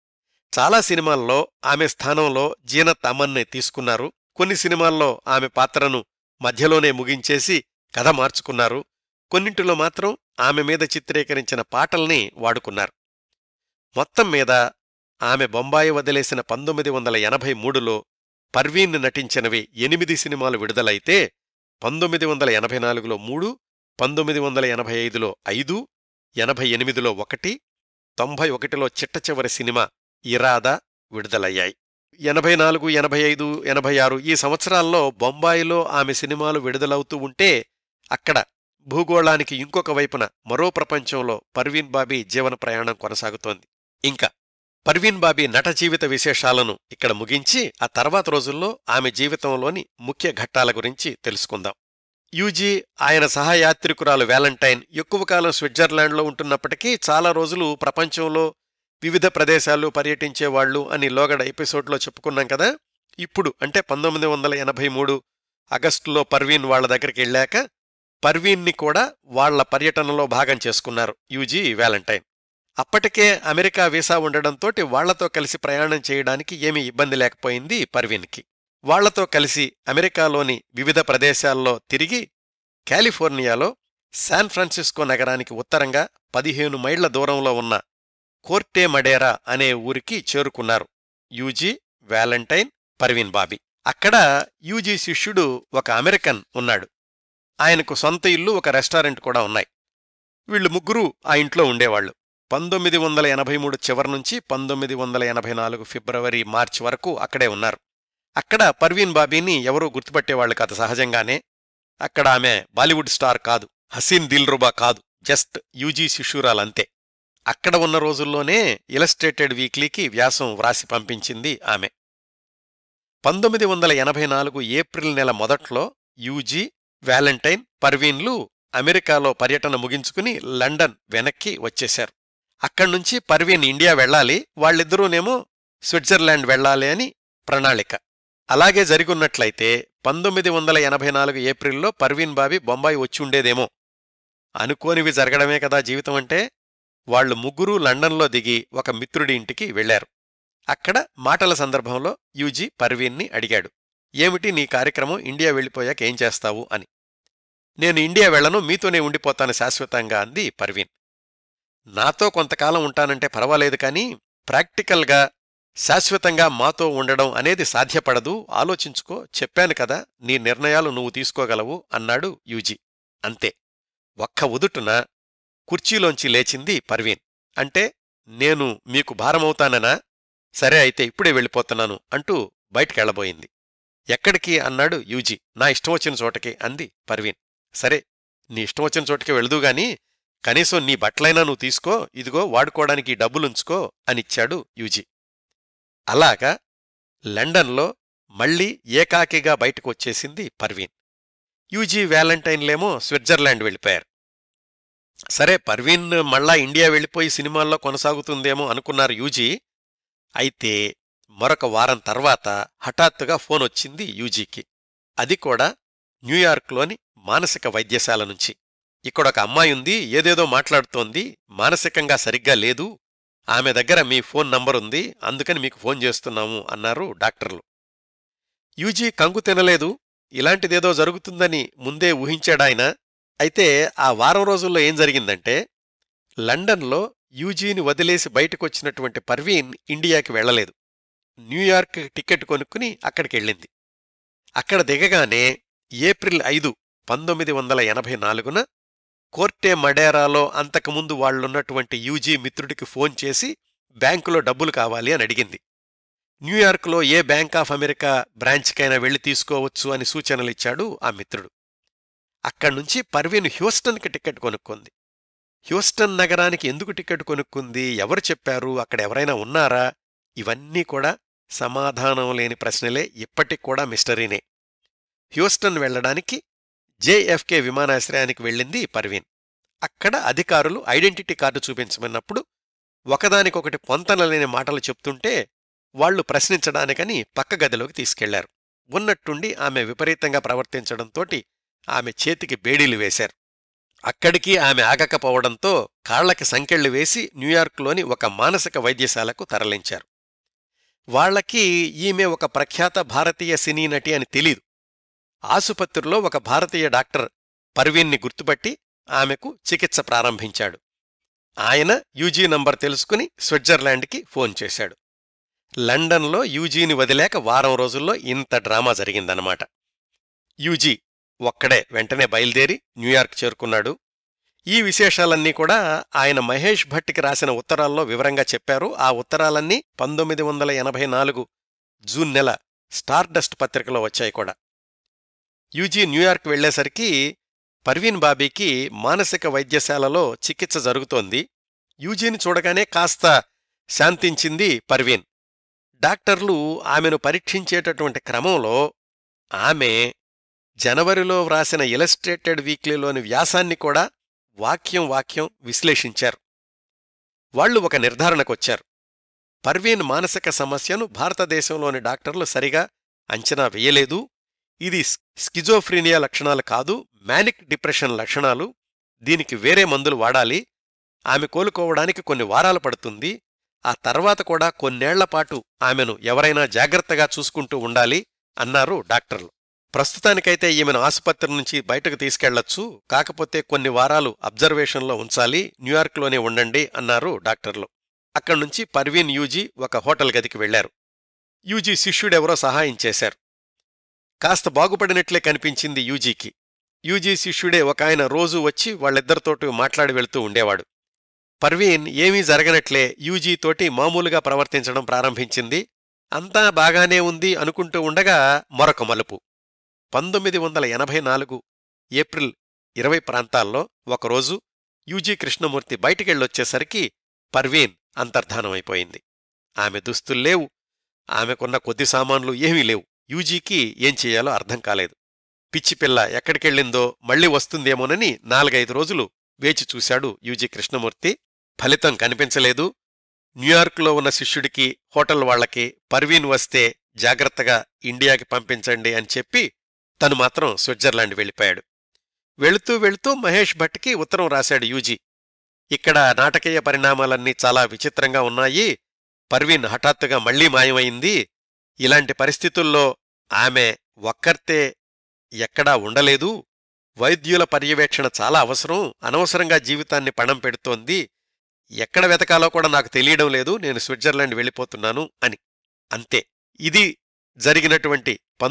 చాలా సినిమాల్లో ఆమె స్థానంలో జీనత్ అమన్ని తీసుకున్నారు. కొన్ని సినిమాల్లో ఆమె పాత్రను మధ్యలోనే ముగించేసి కథ మార్చుకున్నారు. కొన్నింటిలో మాత్రం ఆమె మీద చిత్రీకరించిన పాటల్ని వాడుకున్నారు. మొత్తం మీద ఆమె బొంబాయి వదిలేసిన 1983లో పర్వీన్ నటించినవి 8 సినిమాలు విడుదలైతే 1984లో 3, 1985లో 5, 88లో 1, 91లో చిట్టచివరి సినిమా ఇరాదా విడుదలయ్యాయి. 84, 85, 86 ఈ సంవత్సరాల్లో బొంబాయిలో ఆమె సినిమాలు విడుదలవుతూ ఉంటే అక్కడ భూగోళానికి ఇంకొక వైపున మరో ప్రపంచంలో పర్వీన్ బాబీ జీవన ప్రయాణం కొనసాగుతోంది. ఇంకా పర్వీన్ బాబీ నట జీవిత విశేషాలను ఇక్కడ ముగించి ఆ తర్వాత రోజుల్లో ఆమె జీవితంలోని ముఖ్య ఘట్టాల గురించి తెలుసుకుందాం. యూజీ, ఆయన సహయాత్రికురాలు వ్యాలంటైన్ ఎక్కువ కాలం స్విట్జర్లాండ్లో ఉంటున్నప్పటికీ చాలా రోజులు ప్రపంచంలో వివిధ ప్రదేశాలు పర్యటించేవాళ్లు అని లోగడ ఎపిసోడ్లో చెప్పుకున్నాం కదా. ఇప్పుడు అంటే 1983 ఆగస్టులో పర్వీన్ వాళ్ల దగ్గరికి వెళ్ళాక పర్వీన్ని కూడా వాళ్ల పర్యటనలో భాగం చేసుకున్నారు యూజీ, వ్యాలంటైన్. అప్పటికే అమెరికా వీసా ఉండడంతోటి వాళ్లతో కలిసి ప్రయాణం చేయడానికి ఏమీ ఇబ్బంది లేకపోయింది పర్వీన్కి. వాళ్లతో కలిసి అమెరికాలోని వివిధ ప్రదేశాల్లో తిరిగి కాలిఫోర్నియాలో శాన్ ఫ్రాన్సిస్కో నగరానికి ఉత్తరంగా 15 మైళ్ల దూరంలో ఉన్న కోర్టే మడేరా అనే ఊరికి చేరుకున్నారు యూజీ, వ్యాలంటైన్, పర్వీన్ బాబీ. అక్కడ యూజీ శిష్యుడు ఒక అమెరికన్ ఉన్నాడు. ఆయనకు సొంత ఇల్లు, ఒక రెస్టారెంట్ కూడా ఉన్నాయి. వీళ్లు ముగ్గురూ ఆ ఇంట్లో ఉండేవాళ్లు. 1983 చివరి నుంచి 1984 ఫిబ్రవరి, మార్చి వరకు అక్కడే ఉన్నారు. అక్కడ పర్వీన్ బాబీని ఎవరూ గుర్తుపట్టేవాళ్లు కాదు. సహజంగానే అక్కడ ఆమె బాలీవుడ్ స్టార్ కాదు, హసీన్ దిల్రుబా కాదు, జస్ట్ యూజీ శిష్యురాలంతే. అక్కడ ఉన్న రోజుల్లోనే ఇలస్ట్రేటెడ్ వీక్లీకి వ్యాసం వ్రాసి పంపించింది ఆమె. 1984 ఏప్రిల్ నెల మొదట్లో యూజీ, వ్యాలంటైన్, పర్వీన్లు అమెరికాలో పర్యటన ముగించుకుని లండన్ వెనక్కి వచ్చేశారు. అక్కడ్నుంచి పర్వీన్ ఇండియా వెళ్లాలి, వాళ్ళిద్దరూనేమో స్విట్జర్లాండ్ వెళ్లాలి అని ప్రణాళిక. అలాగే జరిగున్నట్లయితే 1984 ఏప్రిల్లో పర్వీన్ బాబీ బొంబాయి వచ్చి ఉండేదేమో. అనుకోనివి జరగడమే కదా జీవితం అంటే. వాళ్లు ముగ్గురూ లండన్లో దిగి ఒక మిత్రుడి ఇంటికి వెళ్లారు. అక్కడ మాటల సందర్భంలో యూజీ పర్వీన్ని అడిగాడు, ఏమిటి నీ కార్యక్రమం, ఇండియా వెళ్ళిపోయాక ఏం చేస్తావు అని. నేను ఇండియా వెళ్లను, మీతోనే ఉండిపోతాను శాశ్వతంగా అంది పర్వీన్. నాతో కొంతకాలం ఉంటానంటే పర్వాలేదు కానీ ప్రాక్టికల్గా శాశ్వతంగా మాతో ఉండడం అనేది సాధ్యపడదు, ఆలోచించుకో, చెప్పాను కదా, నీ నిర్ణయాలు నువ్వు తీసుకోగలవు అన్నాడు యూజీ. అంతే, ఒక్క ఉదుటున కుర్చీలోంచి లేచింది పర్వీన్. అంటే నేను మీకు భారమవుతాననా? సరే అయితే ఇప్పుడే వెళ్ళిపోతున్నాను అంటూ బయటికెళ్లబోయింది. ఎక్కడికి అన్నాడు యూజీ. నా ఇష్టమొచ్చిన చోటకి అంది పర్వీన్. సరే, నీ ఇష్టమొచ్చిన చోటకి వెళదుగాని కనీసం నీ బట్టలైనా నువ్వు తీసుకో, ఇదిగో వాడుకోవడానికి డబ్బులుంచుకో అనిచ్చాడు యూజీ. అలాగా లండన్లో మళ్లీ ఏకాకిగా బయటకొచ్చేసింది పర్వీన్. యూజీ, వ్యాలంటైన్లేమో స్విట్జర్లాండ్ వెళ్ళిపోయారు. సరే, పర్వీన్ మళ్ళా ఇండియా వెళ్ళిపోయి సినిమాల్లో కొనసాగుతుందేమో అనుకున్నారు యూజీ. అయితే మరొక వారం తర్వాత హఠాత్తుగా ఫోనొచ్చింది యూజీకి. అది కూడా న్యూయార్క్లోని మానసిక వైద్యశాల నుంచి. ఇక్కడొక అమ్మాయుంది, ఏదేదో మాట్లాడుతోంది, మానసికంగా సరిగ్గా లేదు, ఆమె దగ్గర మీ ఫోన్ నంబరుంది, అందుకని మీకు ఫోన్ చేస్తున్నాము అన్నారు డాక్టర్లు. యూజీ కంగు తినలేదు. ఇలాంటిదేదో జరుగుతుందని ముందే ఊహించాడాయన. అయితే ఆ వారం రోజుల్లో ఏం జరిగిందంటే, లండన్లో యూజీని వదిలేసి బయటకొచ్చినటువంటి పర్వీన్ ఇండియాకి వెళ్లలేదు. న్యూయార్క్ టికెట్ కొనుక్కుని అక్కడికెళ్ళింది. అక్కడ దిగగానే ఏప్రిల్ 5, 1984న కోర్టే మడేరాలో అంతకుముందు వాళ్లున్నటువంటి యూజీ మిత్రుడికి ఫోన్ చేసి బ్యాంకులో డబ్బులు కావాలి అని అడిగింది. న్యూయార్క్లో ఏ బ్యాంక్ ఆఫ్ అమెరికా బ్రాంచ్కైనా వెళ్లి తీసుకోవచ్చు అని సూచనలిచ్చాడు ఆ మిత్రుడు. అక్కడ్నుంచి పర్వీన్ హ్యూస్టన్కి టికెట్ కొనుక్కుంది. హ్యూస్టన్ నగరానికి ఎందుకు టికెట్ కొనుక్కుంది, ఎవరు చెప్పారు, అక్కడెవరైనా ఉన్నారా, ఇవన్నీ కూడా సమాధానం లేని ప్రశ్నలే, ఇప్పటికూడా మిస్టరీనే. హ్యూస్టన్ వెళ్లడానికి జేఎఫ్కే విమానాశ్రయానికి వెళ్ళింది పర్వీన్. అక్కడ అధికారులు ఐడెంటిటీ కార్డు చూపించమన్నప్పుడు ఒకదానికొకటి పొంతనలేని మాటలు చెప్తుంటే వాళ్లు ప్రశ్నించడానికని పక్క గదిలోకి తీసుకెళ్లారు. ఉన్నట్టుండి ఆమె విపరీతంగా ప్రవర్తించడంతోటి ఆమె చేతికి బేడీలు వేశారు. అక్కడికి ఆమె ఆగకపోవడంతో కాళ్లకి సంకెళ్లు వేసి న్యూయార్క్లోని ఒక మానసిక వైద్యశాలకు తరలించారు. వాళ్లకి ఈమె ఒక ప్రఖ్యాత భారతీయ సినీ నటి అని తెలీదు. ఆసుపత్రిలో ఒక భారతీయ డాక్టర్ పర్వీన్ని గుర్తుపట్టి ఆమెకు చికిత్స ప్రారంభించాడు. ఆయన యూజీ నంబర్ తెలుసుకుని స్విట్జర్లాండ్కి ఫోన్ చేశాడు. లండన్లో యూజీని వదిలేక వారం రోజుల్లో ఇంత డ్రామా జరిగిందన్నమాట. యూజీ ఒక్కడే వెంటనే బయలుదేరి న్యూయార్క్ చేరుకున్నాడు. ఈ విశేషాలన్నీ కూడా ఆయన మహేష్ భట్టికి రాసిన ఉత్తరాల్లో వివరంగా చెప్పారు. ఆ ఉత్తరాలన్నీ 1984 జూన్ నెల స్టార్డస్ట్ పత్రికలో వచ్చాయి కూడా. యూజీ న్యూయార్క్ వెళ్లేసరికి పర్వీన్ బాబీకి మానసిక వైద్యశాలలో చికిత్స జరుగుతోంది. యూజీని చూడగానే కాస్త శాంతించింది పర్వీన్. డాక్టర్లు ఆమెను పరీక్షించేటటువంటి క్రమంలో ఆమె జనవరిలో వ్రాసిన ఇలస్ట్రేటెడ్ వీక్లీలోని వ్యాసాన్ని కూడా వాక్యం విశ్లేషించారు. వాళ్లు ఒక నిర్ధారణకొచ్చారు. పర్వీన్ మానసిక సమస్యను భారతదేశంలోని డాక్టర్లు సరిగా అంచనా వెయ్యలేదు. ఇది స్కిజోఫ్రీనియా లక్షణాలు కాదు, మ్యానిక్ డిప్రెషన్ లక్షణాలు. దీనికి వేరే మందులు వాడాలి. ఆమె కోలుకోవడానికి కొన్ని వారాలు పడుతుంది. ఆ తర్వాత కూడా కొన్నేళ్లపాటు ఆమెను ఎవరైనా జాగ్రత్తగా చూసుకుంటూ ఉండాలి అన్నారు డాక్టర్లు. ప్రస్తుతానికైతే ఈమెను ఆసుపత్రి నుంచి బయటకు తీసుకెళ్లొచ్చు, కాకపోతే కొన్ని వారాలు అబ్జర్వేషన్లో ఉంచాలి, న్యూయార్క్లోనే ఉండండి అన్నారు డాక్టర్లు. అక్కడ్నుంచి పర్వీన్ యూజీ ఒక హోటల్ గదికి వెళ్లారు. యూజీ శిష్యుడెవరో సహాయం చేశారు. కాస్త బాగుపడినట్లే కనిపించింది యూజీకి. యూజీ శిష్యుడే ఒకాయన రోజూ వచ్చి వాళ్ళిద్దరితోటి మాట్లాడి వెళుతూ ఉండేవాడు. పర్వీన్ ఏమీ జరగనట్లే యూజీతోటి మామూలుగా ప్రవర్తించడం ప్రారంభించింది. అంతా బాగానే ఉంది అనుకుంటూ ఉండగా మరొక మలుపు. 1984 ఏప్రిల్ 20 ప్రాంతాల్లో ఒకరోజు యూజీ కృష్ణమూర్తి బయటికెళ్ళొచ్చేసరికి పర్వీన్ అంతర్ధానమైపోయింది. ఆమె దుస్తుల్లేవు, ఆమెకున్న కొద్ది సామాన్లు ఏమీ లేవు. యూజీకి ఏం చెయ్యాలో అర్థం కాలేదు. పిచ్చిపిల్ల ఎక్కడికెళ్ళిందో మళ్లీ వస్తుందేమోనని 4-5 రోజులు వేచి చూశాడు యూజీ కృష్ణమూర్తి. ఫలితం కనిపించలేదు. న్యూయార్క్లో ఉన్న శిష్యుడికి, హోటల్ వాళ్లకి పర్వీన్ వస్తే జాగ్రత్తగా ఇండియాకి పంపించండి అని చెప్పి తను మాత్రం స్విట్జర్లాండ్ వెళ్ళిపోయాడు. వెళుతూ మహేష్ భట్కి ఉత్తరం రాశాడు యూజీ. ఇక్కడ నాటకీయ పరిణామాలన్నీ చాలా విచిత్రంగా ఉన్నాయి. పర్వీన్ హఠాత్తుగా మళ్లీ మాయమైంది. ఇలాంటి పరిస్థితుల్లో ఆమె ఒక్కర్తే ఎక్కడా ఉండలేదు. వైద్యుల పర్యవేక్షణ చాలా అవసరం. అనవసరంగా జీవితాన్ని పణం పెడుతోంది. ఎక్కడ వెతకాలో కూడా నాకు తెలియడం లేదు. నేను స్విట్జర్లాండ్ వెళ్ళిపోతున్నాను అని. అంతే. ఇది జరిగినటువంటి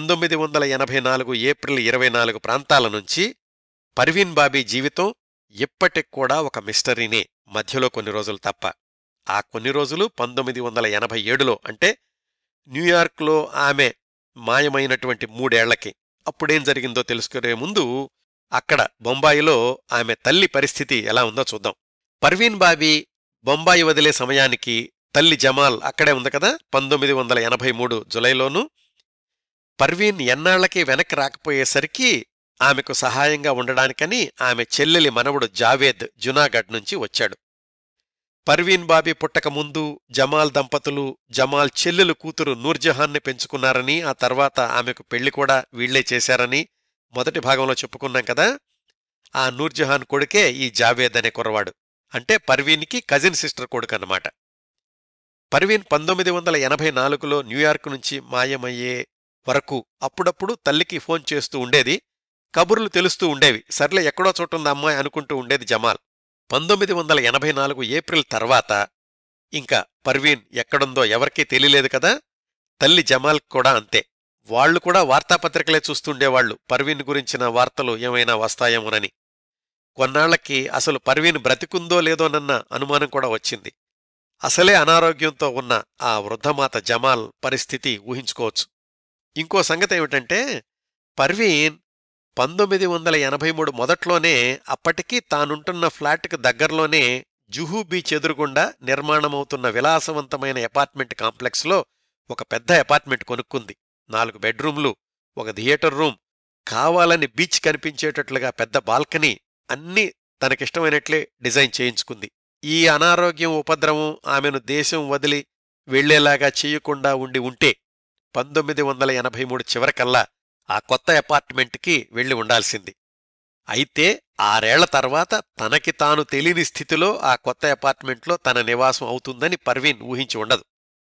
1984 ఏప్రిల్ 24 ప్రాంతాల నుంచి పర్వీన్ బాబీ జీవితం ఇప్పటిక్కూడా ఒక మిస్టరీనే, మధ్యలో కొన్ని రోజులు తప్ప. ఆ కొన్ని రోజులు 1987లో, అంటే న్యూయార్క్లో ఆమె మాయమైనటువంటి 3 ఏళ్లకి. అప్పుడేం జరిగిందో తెలుసుకునే ముందు అక్కడ బొంబాయిలో ఆమె తల్లి పరిస్థితి ఎలా ఉందో చూద్దాం. పర్వీన్ బాబీ బొంబాయి వదిలే సమయానికి తల్లి జమాల్ అక్కడే ఉంది కదా. 1983 జులైలోనూ పర్వీన్ ఎన్నాళ్లకి వెనక్కి రాకపోయేసరికి ఆమెకు సహాయంగా ఉండడానికని ఆమె చెల్లెలి మనవడు జావేద్ జునాగఢ్ నుంచి వచ్చాడు. పర్వీన్ బాబీ పుట్టకముందు జమాల్ దంపతులు జమాల్ చెల్లెలు కూతురు నూర్జహాన్ని పెంచుకున్నారని, ఆ తర్వాత ఆమెకు పెళ్లి కూడా వీళ్లే చేశారని మొదటి భాగంలో చెప్పుకున్నాం కదా. ఆ నూర్జహాన్ కొడుకే ఈ జావేద్ అనే కుర్రవాడు. అంటే పర్వీన్కి కజిన్ సిస్టర్ కొడుకన్నమాట. పర్వీన్ 1984లో న్యూయార్క్ నుంచి మాయమయ్యే వరకు అప్పుడప్పుడు తల్లికి ఫోన్ చేస్తూ ఉండేది. కబుర్లు తెలుస్తూ ఉండేవి. సర్లే ఎక్కడో చోటుంది అమ్మాయి అనుకుంటూ ఉండేది జమాల్. 1984 ఏప్రిల్ తర్వాత ఇంకా పర్వీన్ ఎక్కడుందో ఎవరికీ తెలియలేదు కదా. తల్లి జమాల్ కూడా అంతే. వాళ్లు కూడా వార్తాపత్రికలే చూస్తుండేవాళ్లు, పర్వీన్ గురించిన వార్తలు ఏమైనా వస్తాయేమోనని. కొన్నాళ్లకి అసలు పర్వీన్ బ్రతికుందో లేదోనన్న అనుమానం కూడా వచ్చింది. అసలే అనారోగ్యంతో ఉన్న ఆ వృద్ధమాత జమాల్ పరిస్థితి ఊహించుకోవచ్చు. ఇంకో సంగతేమిటంటే, పర్వీన్ 1983 మొదట్లోనే అప్పటికీ తానుంటున్న ఫ్లాట్కి దగ్గర్లోనే జుహూ బీచ్ ఎదురుగుండా నిర్మాణమవుతున్న విలాసవంతమైన అపార్ట్మెంట్ కాంప్లెక్స్లో ఒక పెద్ద అపార్ట్మెంట్ కొనుక్కుంది. 4 బెడ్రూమ్లు, ఒక థియేటర్ రూమ్, కావాలని బీచ్ కనిపించేటట్లుగా పెద్ద బాల్కనీ, అన్నీ తనకిష్టమైనట్లే డిజైన్ చేయించుకుంది. ఈ అనారోగ్యం ఉపద్రవం ఆమెను దేశం వదిలి వెళ్లేలాగా చెయ్యకుండా ఉంటే 1983 చివరకల్లా ఆ కొత్త అపార్ట్మెంట్కి వెళ్లి ఉండాల్సింది. అయితే 6 ఏళ్ల తర్వాత తనకి తాను తెలియని స్థితిలో ఆ కొత్త అపార్ట్మెంట్లో తన నివాసం అవుతుందని పర్వీన్ ఊహించి ఉండదు.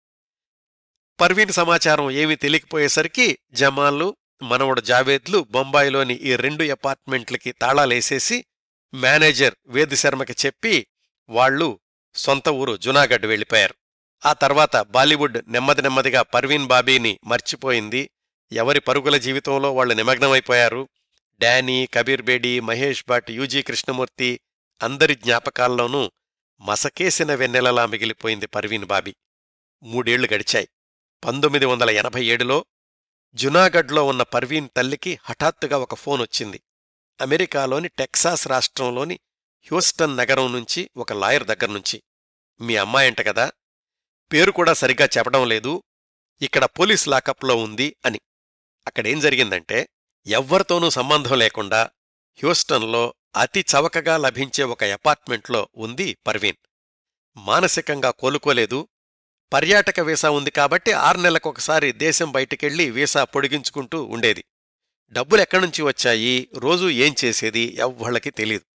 పర్వీన్ సమాచారం ఏమీ తెలియకపోయేసరికి జమాలు, మనవడు జావేద్లు బొంబాయిలోని ఈ 2 అపార్ట్మెంట్లకి తాళాలేసేసి మేనేజర్ వేదిశర్మకి చెప్పి వాళ్లు సొంత ఊరు జునాగఢ్ వెళ్ళిపోయారు. ఆ తర్వాత బాలీవుడ్ నెమ్మదిగా పర్వీన్ బాబీని మర్చిపోయింది. ఎవరి పరుగుల జీవితంలో వాళ్లు నిమగ్నమైపోయారు. డానీ, కబీర్ బేడీ, మహేష్ భట్, యుజి కృష్ణమూర్తి అందరి జ్ఞాపకాల్లోనూ మసకేసిన వెన్నెలలా మిగిలిపోయింది పర్వీన్ బాబీ. 3 ఏళ్లు గడిచాయి. 1987లో జునాగఢ్లో ఉన్న పర్వీన్ తల్లికి హఠాత్తుగా ఒక ఫోనొచ్చింది. అమెరికాలోని టెక్సాస్ రాష్ట్రంలోని హ్యూస్టన్ నగరం నుంచి ఒక లాయర్ దగ్గర్నుంచి. మీ అమ్మాయంట కదా, పేరు కూడా సరిగ్గా చెప్పడం లేదు, ఇక్కడ పోలీస్ లాకప్లో ఉంది అని. అక్కడేం జరిగిందంటే, ఎవ్వరితోనూ సంబంధం లేకుండా హ్యూస్టన్లో అతి చవకగా లభించే ఒక అపార్ట్మెంట్లో ఉంది పర్వీన్. మానసికంగా కోలుకోలేదు. పర్యాటక వీసా ఉంది కాబట్టి 6 నెలలకొకసారి దేశం బయటికెళ్లి వీసా పొడిగించుకుంటూ ఉండేది. డబ్బులెక్కడ్నుంచి వచ్చాయి, రోజూ ఏం చేసేది ఎవ్వళ్ళకి తెలీదు.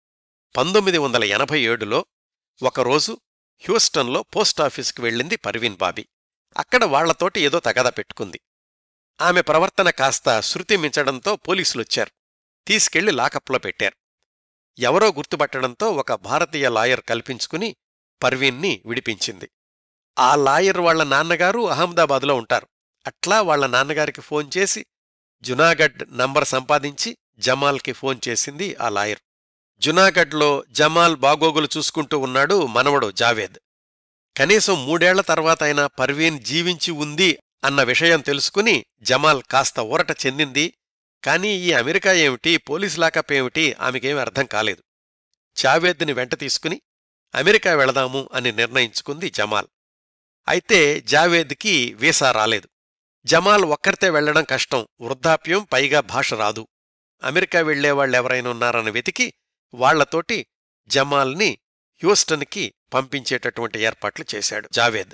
1987లో ఒకరోజు హ్యూస్టన్లో పోస్టాఫీసుకు వెళ్ళింది పర్వీన్ బాబీ. అక్కడ వాళ్లతోటి ఏదో తగాదా పెట్టుకుంది. ఆమె ప్రవర్తన కాస్త శృతి మించడంతో పోలీసులొచ్చారు. తీసుకెళ్లి లాకప్లో పెట్టారు. ఎవరో గుర్తుపట్టడంతో ఒక భారతీయ లాయర్ కల్పించుకుని పర్వీన్ని విడిపించింది. ఆ లాయర్ వాళ్ల నాన్నగారు అహ్మదాబాదులో ఉంటారు. అట్లా వాళ్ల నాన్నగారికి ఫోన్ చేసి జునాగఢ్ నంబర్ సంపాదించి జమాల్కి ఫోన్ చేసింది ఆ లాయర్. జునాగఢ్లో జమాల్ బాగోగులు చూసుకుంటూ ఉన్నాడు మనవడు జావేద్. కనీసం 3 ఏళ్ల తర్వాతైనా పర్వీన్ జీవించి ఉంది అన్న విషయం తెలుసుకుని జమాల్ కాస్త ఊరట చెందింది. కానీ ఈ అమెరికా ఏమిటి, పోలీస్ లాకప్ ఏమిటి ఆమెకేమీ అర్థం కాలేదు. జావేద్ని వెంట తీసుకుని అమెరికా వెళదాము అని నిర్ణయించుకుంది జమాల్. అయితే జావేద్కి వీసా రాలేదు. జమాల్ ఒక్కరితే వెళ్లడం కష్టం, వృద్ధాప్యం, పైగా భాష రాదు. అమెరికా వెళ్లేవాళ్లెవరైనా ఉన్నారని వెతికి వాళ్లతోటి జమాల్ని హ్యూస్టన్కి పంపించేటటువంటి ఏర్పాట్లు చేశాడు జావేద్.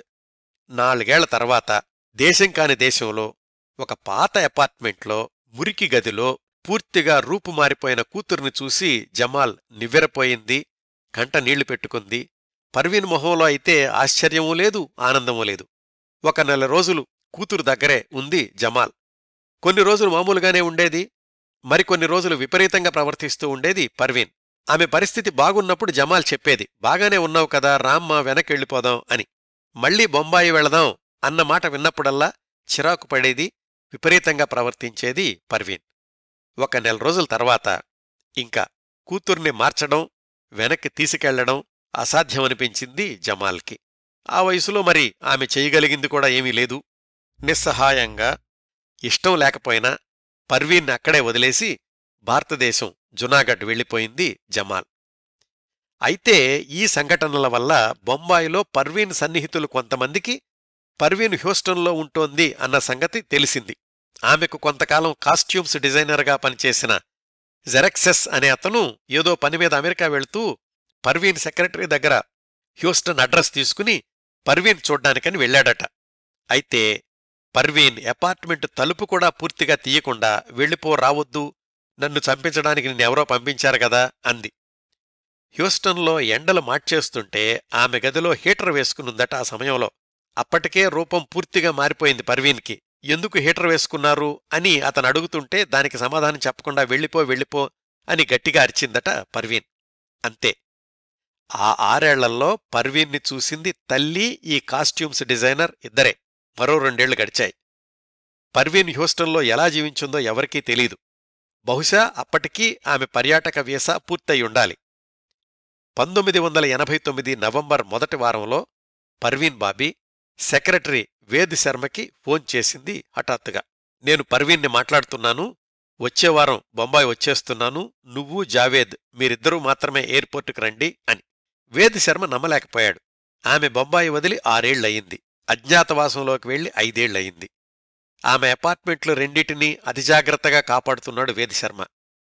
4 ఏళ్ల తర్వాత దేశం కాని దేశంలో ఒక పాత అపార్ట్మెంట్లో మురికి గదిలో పూర్తిగా రూపుమారిపోయిన కూతుర్ని చూసి జమాల్ నివ్వెరపోయింది, కంట నీళ్లు పెట్టుకుంది. పర్వీన్ మొహంలో అయితే ఆశ్చర్యమూ లేదు, ఆనందమూ లేదు. 1 నెల రోజులు కూతురు దగ్గరే ఉంది జమాల్. కొన్ని రోజులు మామూలుగానే ఉండేది, మరికొన్ని రోజులు విపరీతంగా ప్రవర్తిస్తూ ఉండేది పర్వీన్. ఆమె పరిస్థితి బాగున్నప్పుడు జమాల్ చెప్పేది, బాగానే ఉన్నావు కదా, రామ్మా వెనకెళ్ళిపోదాం అని. మళ్లీ బొంబాయి వెళదాం అన్న మాట విన్నప్పుడల్లా చిరాకు పడేది, విపరీతంగా ప్రవర్తించేది పర్వీన్. 1 నెల రోజుల తర్వాత ఇంకా కూతుర్ని మార్చడం, వెనక్కి తీసుకెళ్లడం అసాధ్యమనిపించింది జమాల్కి. ఆ వయసులో మరి ఆమె చేయగలిగింది కూడా ఏమీ లేదు. నిస్సహాయంగా, ఇష్టం లేకపోయినా పర్వీన్ అక్కడే వదిలేసి భారతదేశం జునాగఢ్ వెళ్ళిపోయింది జమాల్. అయితే ఈ సంఘటనల వల్ల బొంబాయిలో పర్వీన్ సన్నిహితులు కొంతమందికి పర్వీన్ హ్యూస్టన్లో ఉంటోంది అన్న సంగతి తెలిసింది. ఆమెకు కొంతకాలం కాస్ట్యూమ్స్ డిజైనర్గా పనిచేసిన జెరెక్సెస్ అనే అతను ఏదో పనిమీద అమెరికా వెళుతూ పర్వీన్ సెక్రటరీ దగ్గర హ్యూస్టన్ అడ్రస్ తీసుకుని పర్వీన్ చూడ్డానికని వెళ్లాడట. అయితే పర్వీన్ అపార్ట్మెంట్ తలుపు కూడా పూర్తిగా తీయకుండా వెళ్ళిపో, రావద్దు, నన్ను చంపించడానికి నిన్నెవరో పంపించారు కదా అంది. హ్యూస్టన్లో ఎండలు మార్చేస్తుంటే ఆమె గదిలో హీటర్ వేసుకునుందట ఆ సమయంలో. అప్పటికే రూపం పూర్తిగా మారిపోయింది పర్వీన్కి. ఎందుకు హీటర్ వేసుకున్నారు అని అతను అడుగుతుంటే దానికి సమాధానం చెప్పకుండా వెళ్ళిపో అని గట్టిగా అరిచిందట పర్వీన్. అంతే. ఆ 6 ఏళ్లలో పర్వీన్ని చూసింది తల్లి, ఈ కాస్ట్యూమ్స్ డిజైనర్ ఇద్దరే. మరో 2 ఏళ్లు గడిచాయి. పర్వీన్ హ్యూస్టన్లో ఎలా జీవించిందో ఎవరికీ తెలీదు. బహుశా అప్పటికీ ఆమె పర్యాటక వీసా పూర్తయ్యుండాలి. 1989 నవంబర్ మొదటి వారంలో పర్వీన్ బాబీ సెక్రటరీ వేద్ శర్మకి ఫోన్ చేసింది హఠాత్తుగా. నేను పర్వీన్ని మాట్లాడుతున్నాను, వచ్చేవారం బొంబాయి వచ్చేస్తున్నాను, నువ్వు జావేద్ మీరిద్దరూ మాత్రమే ఎయిర్పోర్టుకు రండి అని. వేద్ శర్మ నమ్మలేకపోయాడు. ఆమె బొంబాయి వదిలి 6 ఏళ్లయింది. అజ్ఞాతవాసంలోకి వెళ్లి 5 ఏళ్లయింది. ఆమె అపార్ట్మెంట్లు రెండిటినీ అతిజాగ్రత్తగా కాపాడుతున్నాడు వేద్ శర్మ.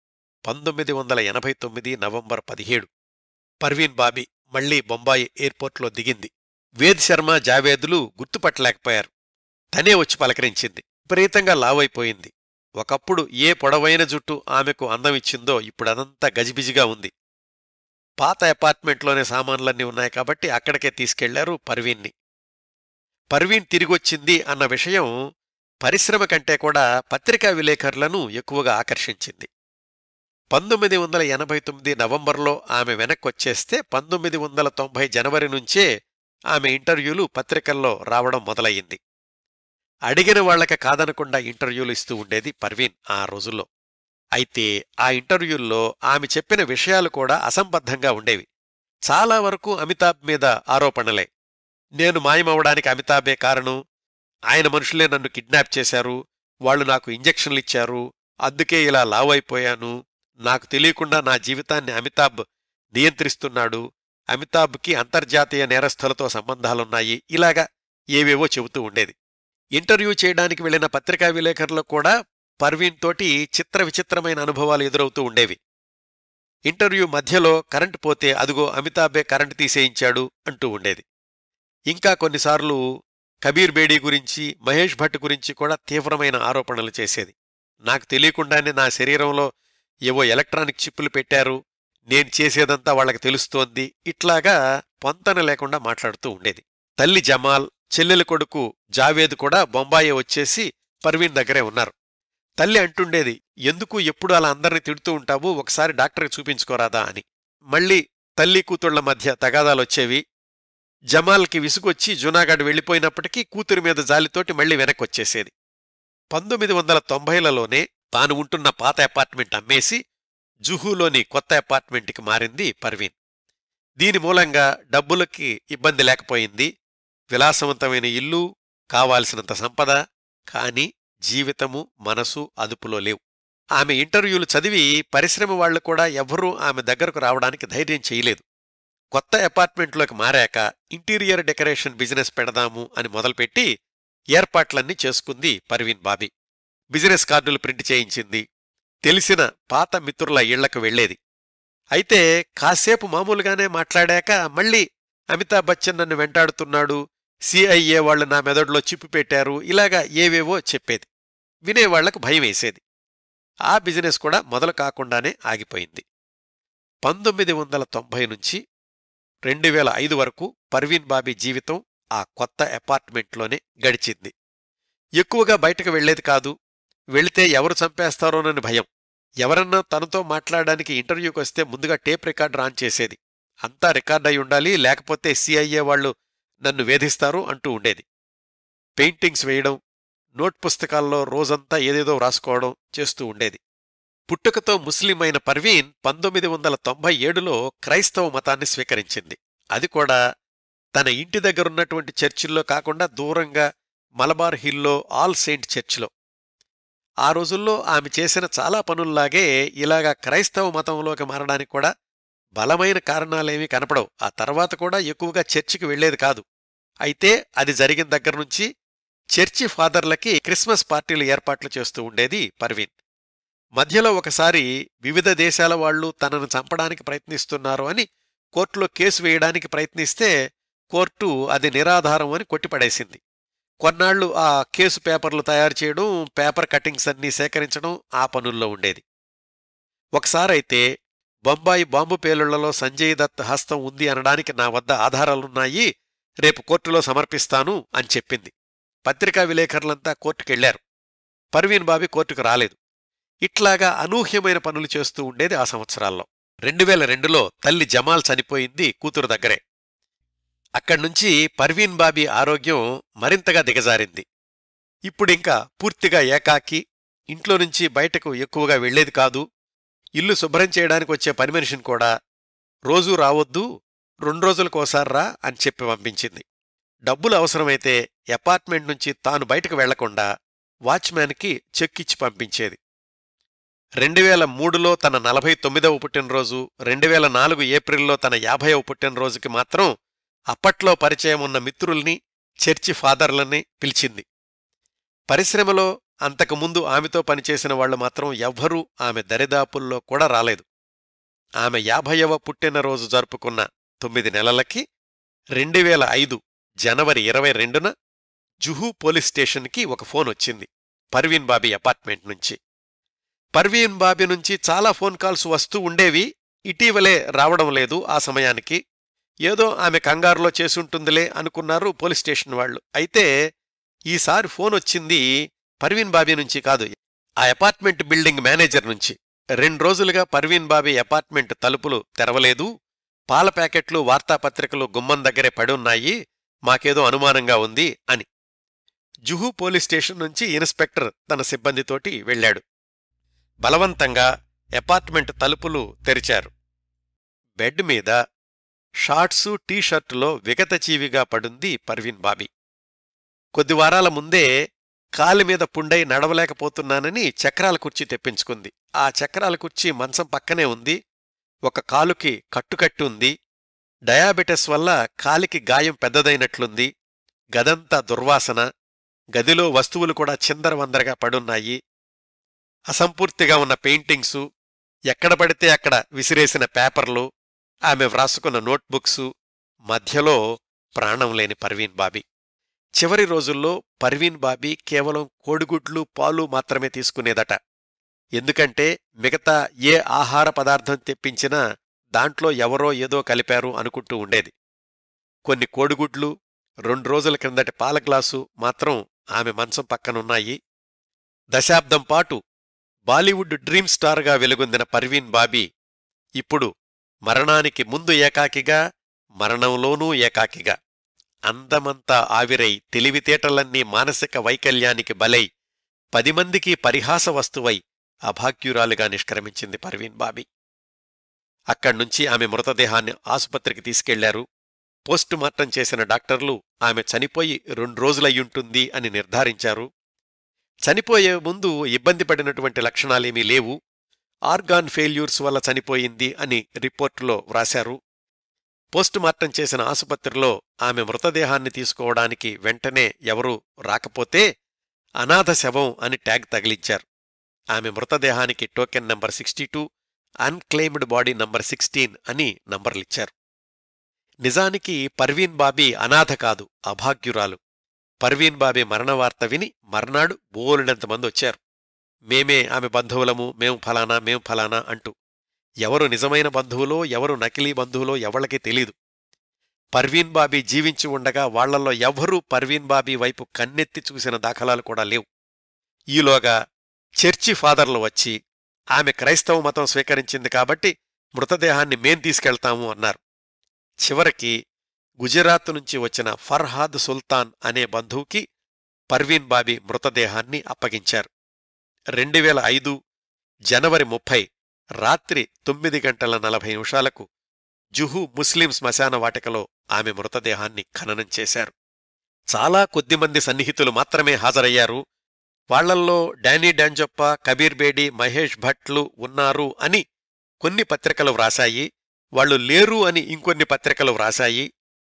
1989 నవంబర్ 17 పర్వీన్ బాబీ మళ్లీ బొంబాయి ఎయిర్పోర్ట్లో దిగింది. వేద్ శర్మ, జావేదులు గుర్తుపట్టలేకపోయారు. తనే వచ్చి పలకరించింది. విపరీతంగా లావైపోయింది. ఒకప్పుడు ఏ పొడవైన జుట్టు ఆమెకు అందమిచ్చిందో ఇప్పుడదంతా గజిబిజిగా ఉంది. పాత అపార్ట్మెంట్లోనే సామాన్లన్నీ ఉన్నాయి కాబట్టి అక్కడికే తీసుకెళ్లారు పర్వీన్ని. పర్వీన్ తిరిగొచ్చింది అన్న విషయం పరిశ్రమ కంటే కూడా పత్రికా విలేకరులను ఎక్కువగా ఆకర్షించింది. 1989 నవంబర్లో ఆమె వెనక్కొచ్చేస్తే 1990 జనవరి నుంచే ఆమె ఇంటర్వ్యూలు పత్రికల్లో రావడం మొదలయ్యింది. అడిగిన వాళ్లకి కాదనకుండా ఇంటర్వ్యూలు ఇస్తూ ఉండేది పర్వీన్ ఆ రోజుల్లో. అయితే ఆ ఇంటర్వ్యూల్లో ఆమె చెప్పిన విషయాలు కూడా అసంబద్ధంగా ఉండేవి. చాలా వరకు అమితాబ్ మీద ఆరోపణలే. నేను మాయమవడానికి అమితాబే కారణం, ఆయన మనుషులే నన్ను కిడ్నాప్ చేశారు, వాళ్లు నాకు ఇంజెక్షన్లిచ్చారు, అందుకే ఇలా లావైపోయాను, నాకు తెలియకుండా నా జీవితాన్ని అమితాబ్ నియంత్రిస్తున్నాడు, అమితాబ్కి అంతర్జాతీయ నేరస్థులతో సంబంధాలున్నాయి, ఇలాగా ఏవేవో చెబుతూ ఉండేది. ఇంటర్వ్యూ చేయడానికి వెళ్లిన పత్రికా విలేకరులకు కూడా పర్వీన్ తోటి చిత్ర విచిత్రమైన అనుభవాలు ఎదురవుతూ ఉండేవి. ఇంటర్వ్యూ మధ్యలో కరెంటు పోతే అదుగో అమితాబే కరెంటు తీసేయించాడు అంటూ ఉండేది. ఇంకా కొన్నిసార్లు కబీర్ బేడీ గురించి, మహేష్ భట్ గురించి కూడా తీవ్రమైన ఆరోపణలు చేసేది. నాకు తెలియకుండానే నా శరీరంలో ఏవో ఎలక్ట్రానిక్ చిప్పులు పెట్టారు, నేను చేసేదంతా వాళ్లకి తెలుస్తోంది, ఇట్లాగా పొంతన లేకుండా మాట్లాడుతూ ఉండేది. తల్లి జమాల్, చెల్లెలి కొడుకు జావేద్ కూడా బొంబాయి వచ్చేసి పర్వీన్ దగ్గరే ఉన్నారు. తల్లి అంటుండేది, ఎందుకు ఎప్పుడు అలా అందరినీ తిడుతూ ఉంటావు, ఒకసారి డాక్టర్కి చూపించుకోరాదా అని. మళ్లీ తల్లి కూతుళ్ల మధ్య తగాదాలొచ్చేవి. జమాల్కి విసుగొచ్చి జూనాగఢ్ వెళ్లిపోయినప్పటికీ కూతురి మీద జాలితోటి మళ్లీ వెనక్కొచ్చేసేది. 1990లలోనే తాను ఉంటున్న పాత అపార్ట్మెంట్ అమ్మేసి జుహూలోని కొత్త అపార్ట్మెంట్కి మారింది పర్వీన్. దీని మూలంగా డబ్బులకి ఇబ్బంది లేకపోయింది. విలాసవంతమైన ఇల్లు, కావాల్సినంత సంపద, కాని జీవితము, మనసు అదుపులో లేవు. ఆమె ఇంటర్వ్యూలు చదివి పరిశ్రమ వాళ్లు కూడా ఎవ్వరూ ఆమె దగ్గరకు రావడానికి ధైర్యం చేయలేదు. కొత్త అపార్ట్మెంట్లోకి మారాక ఇంటీరియర్ డెకరేషన్ బిజినెస్ పెడదాము అని మొదలుపెట్టి ఏర్పాట్లన్నీ చేసుకుంది పర్వీన్ బాబీ. బిజినెస్ కార్డులు ప్రింట్ చేయించింది. తెలిసిన పాత మిత్రుల ఇళ్లకు వెళ్లేది. అయితే కాసేపు మామూలుగానే మాట్లాడాక మళ్లీ అమితాబ్ బచ్చన్ నన్ను వెంటాడుతున్నాడు, సిఐఏ వాళ్లు నా మెదడులో చిప్పు పెట్టారు, ఇలాగా ఏవేవో చెప్పేది. వినేవాళ్లకు భయం వేసేది. ఆ బిజినెస్ కూడా మొదలు కాకుండానే ఆగిపోయింది. 1990 నుంచి 2005 వరకు పర్వీన్ బాబీ జీవితం ఆ కొత్త అపార్ట్మెంట్లోనే గడిచింది. ఎక్కువగా బయటకు వెళ్లేది కాదు. వెళితే ఎవరు చంపేస్తారోనని భయం. ఎవరన్నా తనతో మాట్లాడడానికి ఇంటర్వ్యూకొస్తే ముందుగా టేప్ రికార్డర్ ఆన్ చేసేది. అంతా రికార్డయి ఉండాలి, లేకపోతే సిఐఏ వాళ్లు నన్ను వేధిస్తారు అంటూ ఉండేది. పెయింటింగ్స్ వేయడం, నోట్ పుస్తకాల్లో రోజంతా ఏదేదో వ్రాసుకోవడం చేస్తూ ఉండేది. పుట్టుకతో ముస్లిం అయిన పర్వీన్ 1997లో క్రైస్తవ మతాన్ని స్వీకరించింది. అది కూడా తన ఇంటి దగ్గరున్నటువంటి చర్చిల్లో కాకుండా దూరంగా మలబార్ హిల్లో ఆల్ సెయింట్ చర్చిలో. ఆ రోజుల్లో ఆమె చేసిన చాలా పనుల్లాగే ఇలాగా క్రైస్తవ మతంలోకి మారడానికి కూడా బలమైన కారణాలేమీ కనపడవు. ఆ తర్వాత కూడా ఎక్కువగా చర్చికి వెళ్లేది కాదు. అయితే అది జరిగిన దగ్గర్నుంచి చర్చి ఫాదర్లకి క్రిస్మస్ పార్టీలు ఏర్పాట్లు చేస్తూ ఉండేది పర్వీన్. మధ్యలో ఒకసారి వివిధ దేశాల వాళ్లు తనను చంపడానికి ప్రయత్నిస్తున్నారు అని కోర్టులో కేసు వేయడానికి ప్రయత్నిస్తే కోర్టు అది నిరాధారం అని కొట్టిపడేసింది. కొన్నాళ్లు ఆ కేసు పేపర్లు తయారు చేయడం, పేపర్ కటింగ్స్ అన్నీ సేకరించడం ఆ పనుల్లో ఉండేది. ఒకసారైతే బొంబాయి బాంబు పేలుళ్లలో సంజయ్ దత్ హస్తం ఉంది అనడానికి నా వద్ద ఆధారాలున్నాయి, రేపు కోర్టులో సమర్పిస్తాను అని చెప్పింది. పత్రికా విలేకరులంతా కోర్టుకెళ్లారు. పర్వీన్ బాబీ కోర్టుకు రాలేదు. ఇట్లాగా అనూహ్యమైన పనులు చేస్తూ ఉండేది ఆ సంవత్సరాల్లో. 2002లో తల్లి జమాల్ చనిపోయింది కూతురు దగ్గరే. అక్కడ్నుంచి పర్వీన్ బాబీ ఆరోగ్యం మరింతగా దిగజారింది. ఇప్పుడింకా పూర్తిగా ఏకాకి, ఇంట్లో నుంచి బయటకు ఎక్కువగా వెళ్లేది కాదు. ఇల్లు శుభ్రం చేయడానికి వచ్చే పనిమనిషిని కూడా రోజూ రావద్దు, 2 రోజులకోసార్రా అని చెప్పి పంపించింది. డబ్బులు అవసరమైతే అపార్ట్మెంట్ నుంచి తాను బయటకు వెళ్లకుండా వాచ్మ్యాన్కి చెక్కిచ్చి పంపించేది. 2003లో తన 49వ పుట్టినరోజు, 2004 ఏప్రిల్లో తన 50వ పుట్టినరోజుకి మాత్రం అప్పట్లో పరిచయం ఉన్న మిత్రుల్ని, చర్చి ఫాదర్లని పిలిచింది. పరిశ్రమలో అంతకుముందు ఆమెతో పనిచేసిన వాళ్లు మాత్రం ఎవ్వరూ ఆమె దరిదాపుల్లో కూడా రాలేదు. ఆమె 50వ పుట్టినరోజు జరుపుకున్న 9 నెలలకి 2005 జనవరి 22న జుహూ పోలీస్ స్టేషన్కి ఒక ఫోన్ వచ్చింది పర్వీన్ బాబీ అపార్ట్మెంట్ నుంచి. పర్వీన్ బాబీ నుంచి చాలా ఫోన్ కాల్స్ వస్తూ ఉండేవి. ఇటీవలే రావడం లేదు ఆ సమయానికి. ఏదో ఆమె కంగారులో చేసుంటుందిలే అనుకున్నారు పోలీస్ స్టేషన్ వాళ్లు. అయితే ఈసారి ఫోన్ వచ్చింది పర్వీన్ బాబీ నుంచి కాదు, ఆ అపార్ట్మెంట్ బిల్డింగ్ మేనేజర్ నుంచి. 2 రోజులుగా పర్వీన్ బాబీ అపార్ట్మెంట్ తలుపులు తెరవలేదు, పాల ప్యాకెట్లు వార్తాపత్రికలు గుమ్మం దగ్గరే పడున్నాయి, మాకేదో అనుమానంగా ఉంది అని. జుహూ పోలీస్ స్టేషన్ నుంచి ఇన్స్పెక్టర్ తన సిబ్బందితోటి వెళ్లాడు. బలవంతంగా అపార్ట్మెంట్ తలుపులు తెరిచారు. బెడ్ మీద షార్ట్సు టీషర్టులో విగతజీవిగా పడుంది పర్వీన్ బాబీ. కొద్ది వారాల ముందే కాలిమీద పుండై నడవలేకపోతున్నానని చక్రాల కుర్చీ తెప్పించుకుంది. ఆ చక్రాల కుర్చీ మంచం పక్కనే ఉంది. ఒక కాలుకి కట్టుకట్టి ఉంది. డయాబెటిస్ వల్ల కాలికి గాయం పెద్దదైనట్లుంది. గదంతా దుర్వాసన. గదిలో వస్తువులు కూడా చిందరవందరగా పడున్నాయి. అసంపూర్తిగా ఉన్న పెయింటింగ్సు, ఎక్కడ పడితే అక్కడ విసిరేసిన పేపర్లు, ఆమె వ్రాసుకున్న నోట్బుక్సు, మధ్యలో ప్రాణం లేని పర్వీన్ బాబీ. చివరి రోజుల్లో పర్వీన్ బాబీ కేవలం కోడిగుడ్లు, పాలు మాత్రమే తీసుకునేదట. ఎందుకంటే మిగతా ఏ ఆహార పదార్థం తెప్పించినా దాంట్లో ఎవరో ఏదో కలిపారు అనుకుంటూ ఉండేది. కొన్ని కోడిగుడ్లు, 2 రోజుల క్రిందటి పాల గ్లాసు మాత్రం ఆమె మంచం పక్కనున్నాయి. దశాబ్దం పాటు బాలీవుడ్ డ్రీమ్ స్టార్గా వెలుగొందిన పర్వీన్ బాబీ ఇప్పుడు మరణానికి ముందు ఏకాకిగా, మరణంలోనూ ఏకాకిగా, అందమంతా ఆవిరై, తెలివితేటలన్నీ మానసిక వైకల్యానికి బలై, 10 మందికి పరిహాస వస్తువై అభాగ్యురాలుగా నిష్క్రమించింది పర్వీన్ బాబీ. అక్కడ్నుంచి ఆమె మృతదేహాన్ని ఆసుపత్రికి తీసుకెళ్లారు. పోస్టుమార్టం చేసిన డాక్టర్లు ఆమె చనిపోయి 2 రోజులయ్యుంటుంది అని నిర్ధారించారు. చనిపోయే ముందు ఇబ్బంది పడినటువంటి లక్షణాలేమీ లేవు, ఆర్గాన్ ఫెయిల్యూర్స్ వల్ల చనిపోయింది అని రిపోర్టులో వ్రాశారు. పోస్టుమార్టం చేసిన ఆసుపత్రిలో ఆమె మృతదేహాన్ని తీసుకోవడానికి వెంటనే ఎవరూ రాకపోతే అనాథ శవం అని ట్యాగ్ తగిలించారు. ఆమె మృతదేహానికి token number 62, unclaimed body number 16 అని నంబర్లిచ్చారు. నిజానికి పర్వీన్ బాబీ అనాథ కాదు, అభాగ్యురాలు. పర్వీన్ బాబీ మరణవార్త విని మర్నాడు బోలెడంతమంది వచ్చారు. మేమే ఆమె బంధువులము, మేం ఫలానా అంటూ. ఎవరు నిజమైన బంధువులో ఎవరు నకిలీ బంధువులో ఎవళ్ళకీ తెలీదు. పర్వీన్ బాబీ జీవించి ఉండగా వాళ్లల్లో ఎవ్వరూ పర్వీన్ బాబీ వైపు కన్నెత్తి చూసిన దాఖలాలు కూడా లేవు. ఈలోగా చర్చి ఫాదర్లు వచ్చి ఆమె క్రైస్తవ మతం స్వీకరించింది కాబట్టి మృతదేహాన్ని మేం తీసుకెళ్తాము అన్నారు. చివరికి గుజరాత్ నుంచి వచ్చిన ఫర్హాద్ సుల్తాన్ అనే బంధువుకి పర్వీన్ బాబీ మృతదేహాన్ని అప్పగించారు. 2005 జనవరి 30 రాత్రి 9:40 జుహూ ముస్లిం శ్మశాన వాటికలో ఆమె మృతదేహాన్ని ఖననం చేశారు. చాలా కొద్దిమంది సన్నిహితులు మాత్రమే హాజరయ్యారు. వాళ్లల్లో డానీ డాంజప్ప, కబీర్ బేడి, మహేష్ భట్లు ఉన్నారు అని కొన్ని పత్రికలు వ్రాశాయి. వాళ్లు లేరు అని ఇంకొన్ని పత్రికలు వ్రాశాయి.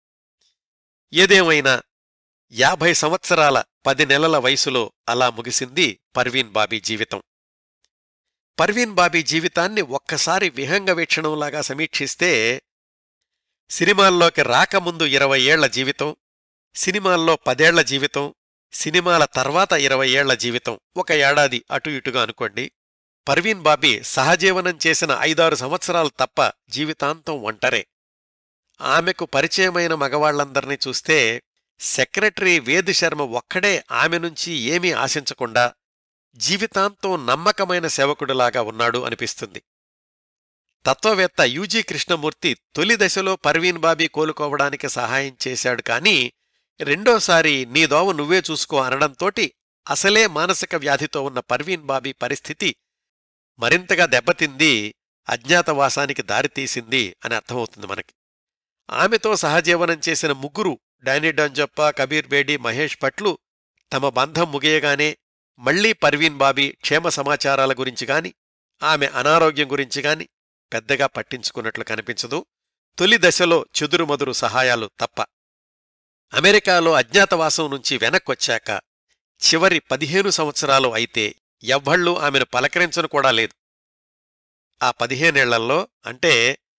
ఏదేమైనా 50 సంవత్సరాల 10 నెలల వయసులో అలా ముగిసింది పర్వీన్ బాబీ జీవితం. పర్వీన్ బాబీ జీవితాన్ని ఒక్కసారి విహంగవీక్షణంలాగా సమీక్షిస్తే సినిమాల్లోకి రాకముందు 20 ఏళ్ల జీవితం, సినిమాల్లో 10 ఏళ్ల జీవితం, సినిమాల తర్వాత 20 ఏళ్ల జీవితం, ఒక ఏడాది అటు ఇటుగా అనుకోండి. పర్వీన్ బాబీ సహజీవనం చేసిన 5-6 సంవత్సరాలు తప్ప జీవితాంతం ఒంటరే. ఆమెకు పరిచయమైన మగవాళ్లందర్నీ చూస్తే సెక్రటరీ వేద్ శర్మ ఒక్కడే ఆమె నుంచి ఏమీ ఆశించకుండా జీవితాంతం నమ్మకమైన సేవకుడిలాగా ఉన్నాడు అనిపిస్తుంది. తత్వవేత్త US కృష్ణమూర్తి తొలి దశలో పర్వీన్ బాబీ కోలుకోవడానికి సహాయం చేశాడు కానీ రెండోసారి నీ దోవ నువ్వే చూసుకో అనడంతోటి అసలే మానసిక వ్యాధితో ఉన్న పర్వీన్ బాబీ పరిస్థితి మరింతగా దెబ్బతింది, అజ్ఞాతవాసానికి దారితీసింది అని అర్థమవుతుంది మనకి. ఆమెతో సహజీవనం చేసిన ముగ్గురు, డానీ డాంజప్ప, కబీర్ బేడి, మహేష్ భట్లు, తమ బంధం ముగియగానే మళ్లీ పర్వీన్ బాబీ క్షేమ సమాచారాల గురించి గాని ఆమె అనారోగ్యం గురించి గాని పెద్దగా పట్టించుకున్నట్లు కనిపించదు. తొలి దశలో చెదురుమదురు సహాయాలు తప్ప. అమెరికాలో అజ్ఞాతవాసం నుంచి వెనక్కొచ్చాక చివరి 15 సంవత్సరాలు అయితే ఎవ్వళ్ళూ ఆమెను పలకరించను కూడా లేదు. ఆ 15 ఏళ్లలో అంటే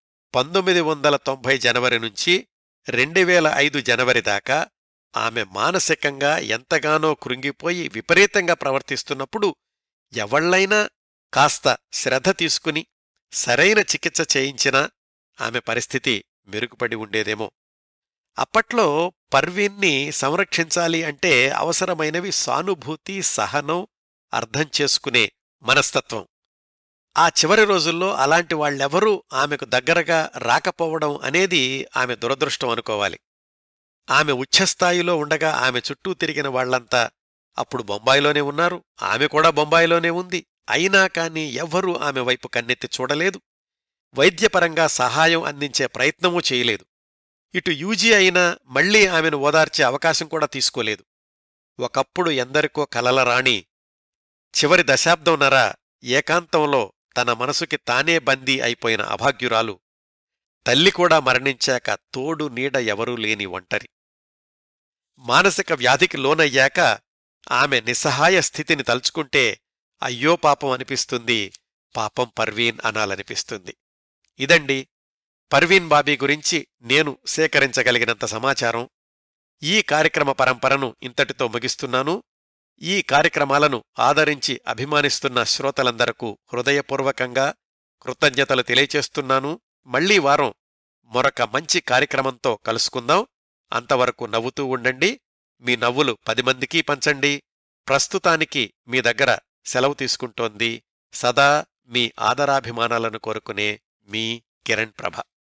1990 జనవరి నుంచి 2005 జనవరి దాకా ఆమె మానసికంగా ఎంతగానో కృంగిపోయి విపరీతంగా ప్రవర్తిస్తున్నప్పుడు ఎవళ్ళైనా కాస్త శ్రద్ధ తీసుకుని సరైన చికిత్స చేయించినా ఆమె పరిస్థితి మెరుగుపడి ఉండేదేమో. అప్పట్లో పర్వీన్ని సంరక్షించాలి అంటే అవసరమైనవి సానుభూతి, సహనం, అర్థం చేసుకునే మనస్తత్వం. ఆ చివరి రోజుల్లో అలాంటి వాళ్ళెవరూ ఆమెకు దగ్గరగా రాకపోవడం అనేది ఆమె దురదృష్టం అనుకోవాలి. ఆమె ఉచ్ఛస్థాయిలో ఉండగా ఆమె చుట్టూ తిరిగిన వాళ్లంతా అప్పుడు బొంబాయిలోనే ఉన్నారు, ఆమె కూడా బొంబాయిలోనే ఉంది. అయినా కాని ఎవ్వరూ ఆమె వైపు కన్నెత్తి చూడలేదు. వైద్యపరంగా సహాయం అందించే ప్రయత్నమూ చేయలేదు. ఇటు యూజీ అయినా మళ్లీ ఆమెను ఓదార్చే అవకాశం కూడా తీసుకోలేదు. ఒకప్పుడు ఎందరికో కలల రాణి చివరి దశాబ్దంన్నర ఏకాంతంలో తన మనసుకి తానే బందీ అయిపోయిన అభాగ్యురాలు, తల్లికూడా మరణించాక తోడు నీడ ఎవరూ లేని ఒంటరి. మానసిక వ్యాధికి లోనయ్యాక ఆమె నిస్సహాయ స్థితిని తలుచుకుంటే అయ్యో పాపం అనిపిస్తుంది, పాపం పర్వీన్ అనాలనిపిస్తుంది. ఇదండి పర్వీన్ బాబీ గురించి నేను సేకరించగలిగినంత సమాచారం. ఈ కార్యక్రమ పరంపరను ఇంతటితో ముగిస్తున్నాను. ఈ కార్యక్రమాలను ఆదరించి అభిమానిస్తున్న శ్రోతలందరకు హృదయపూర్వకంగా కృతజ్ఞతలు తెలియచేస్తున్నాను. మళ్లీ వారం మరొక మంచి కార్యక్రమంతో కలుసుకుందాం. అంతవరకు నవ్వుతూ ఉండండి. మీ నవ్వులు 10 మందికి పంచండి. ప్రస్తుతానికి మీ దగ్గర సెలవు తీసుకుంటోంది సదా మీ ఆదరాభిమానాలను కోరుకునే మీ కిరణ్ ప్రభ.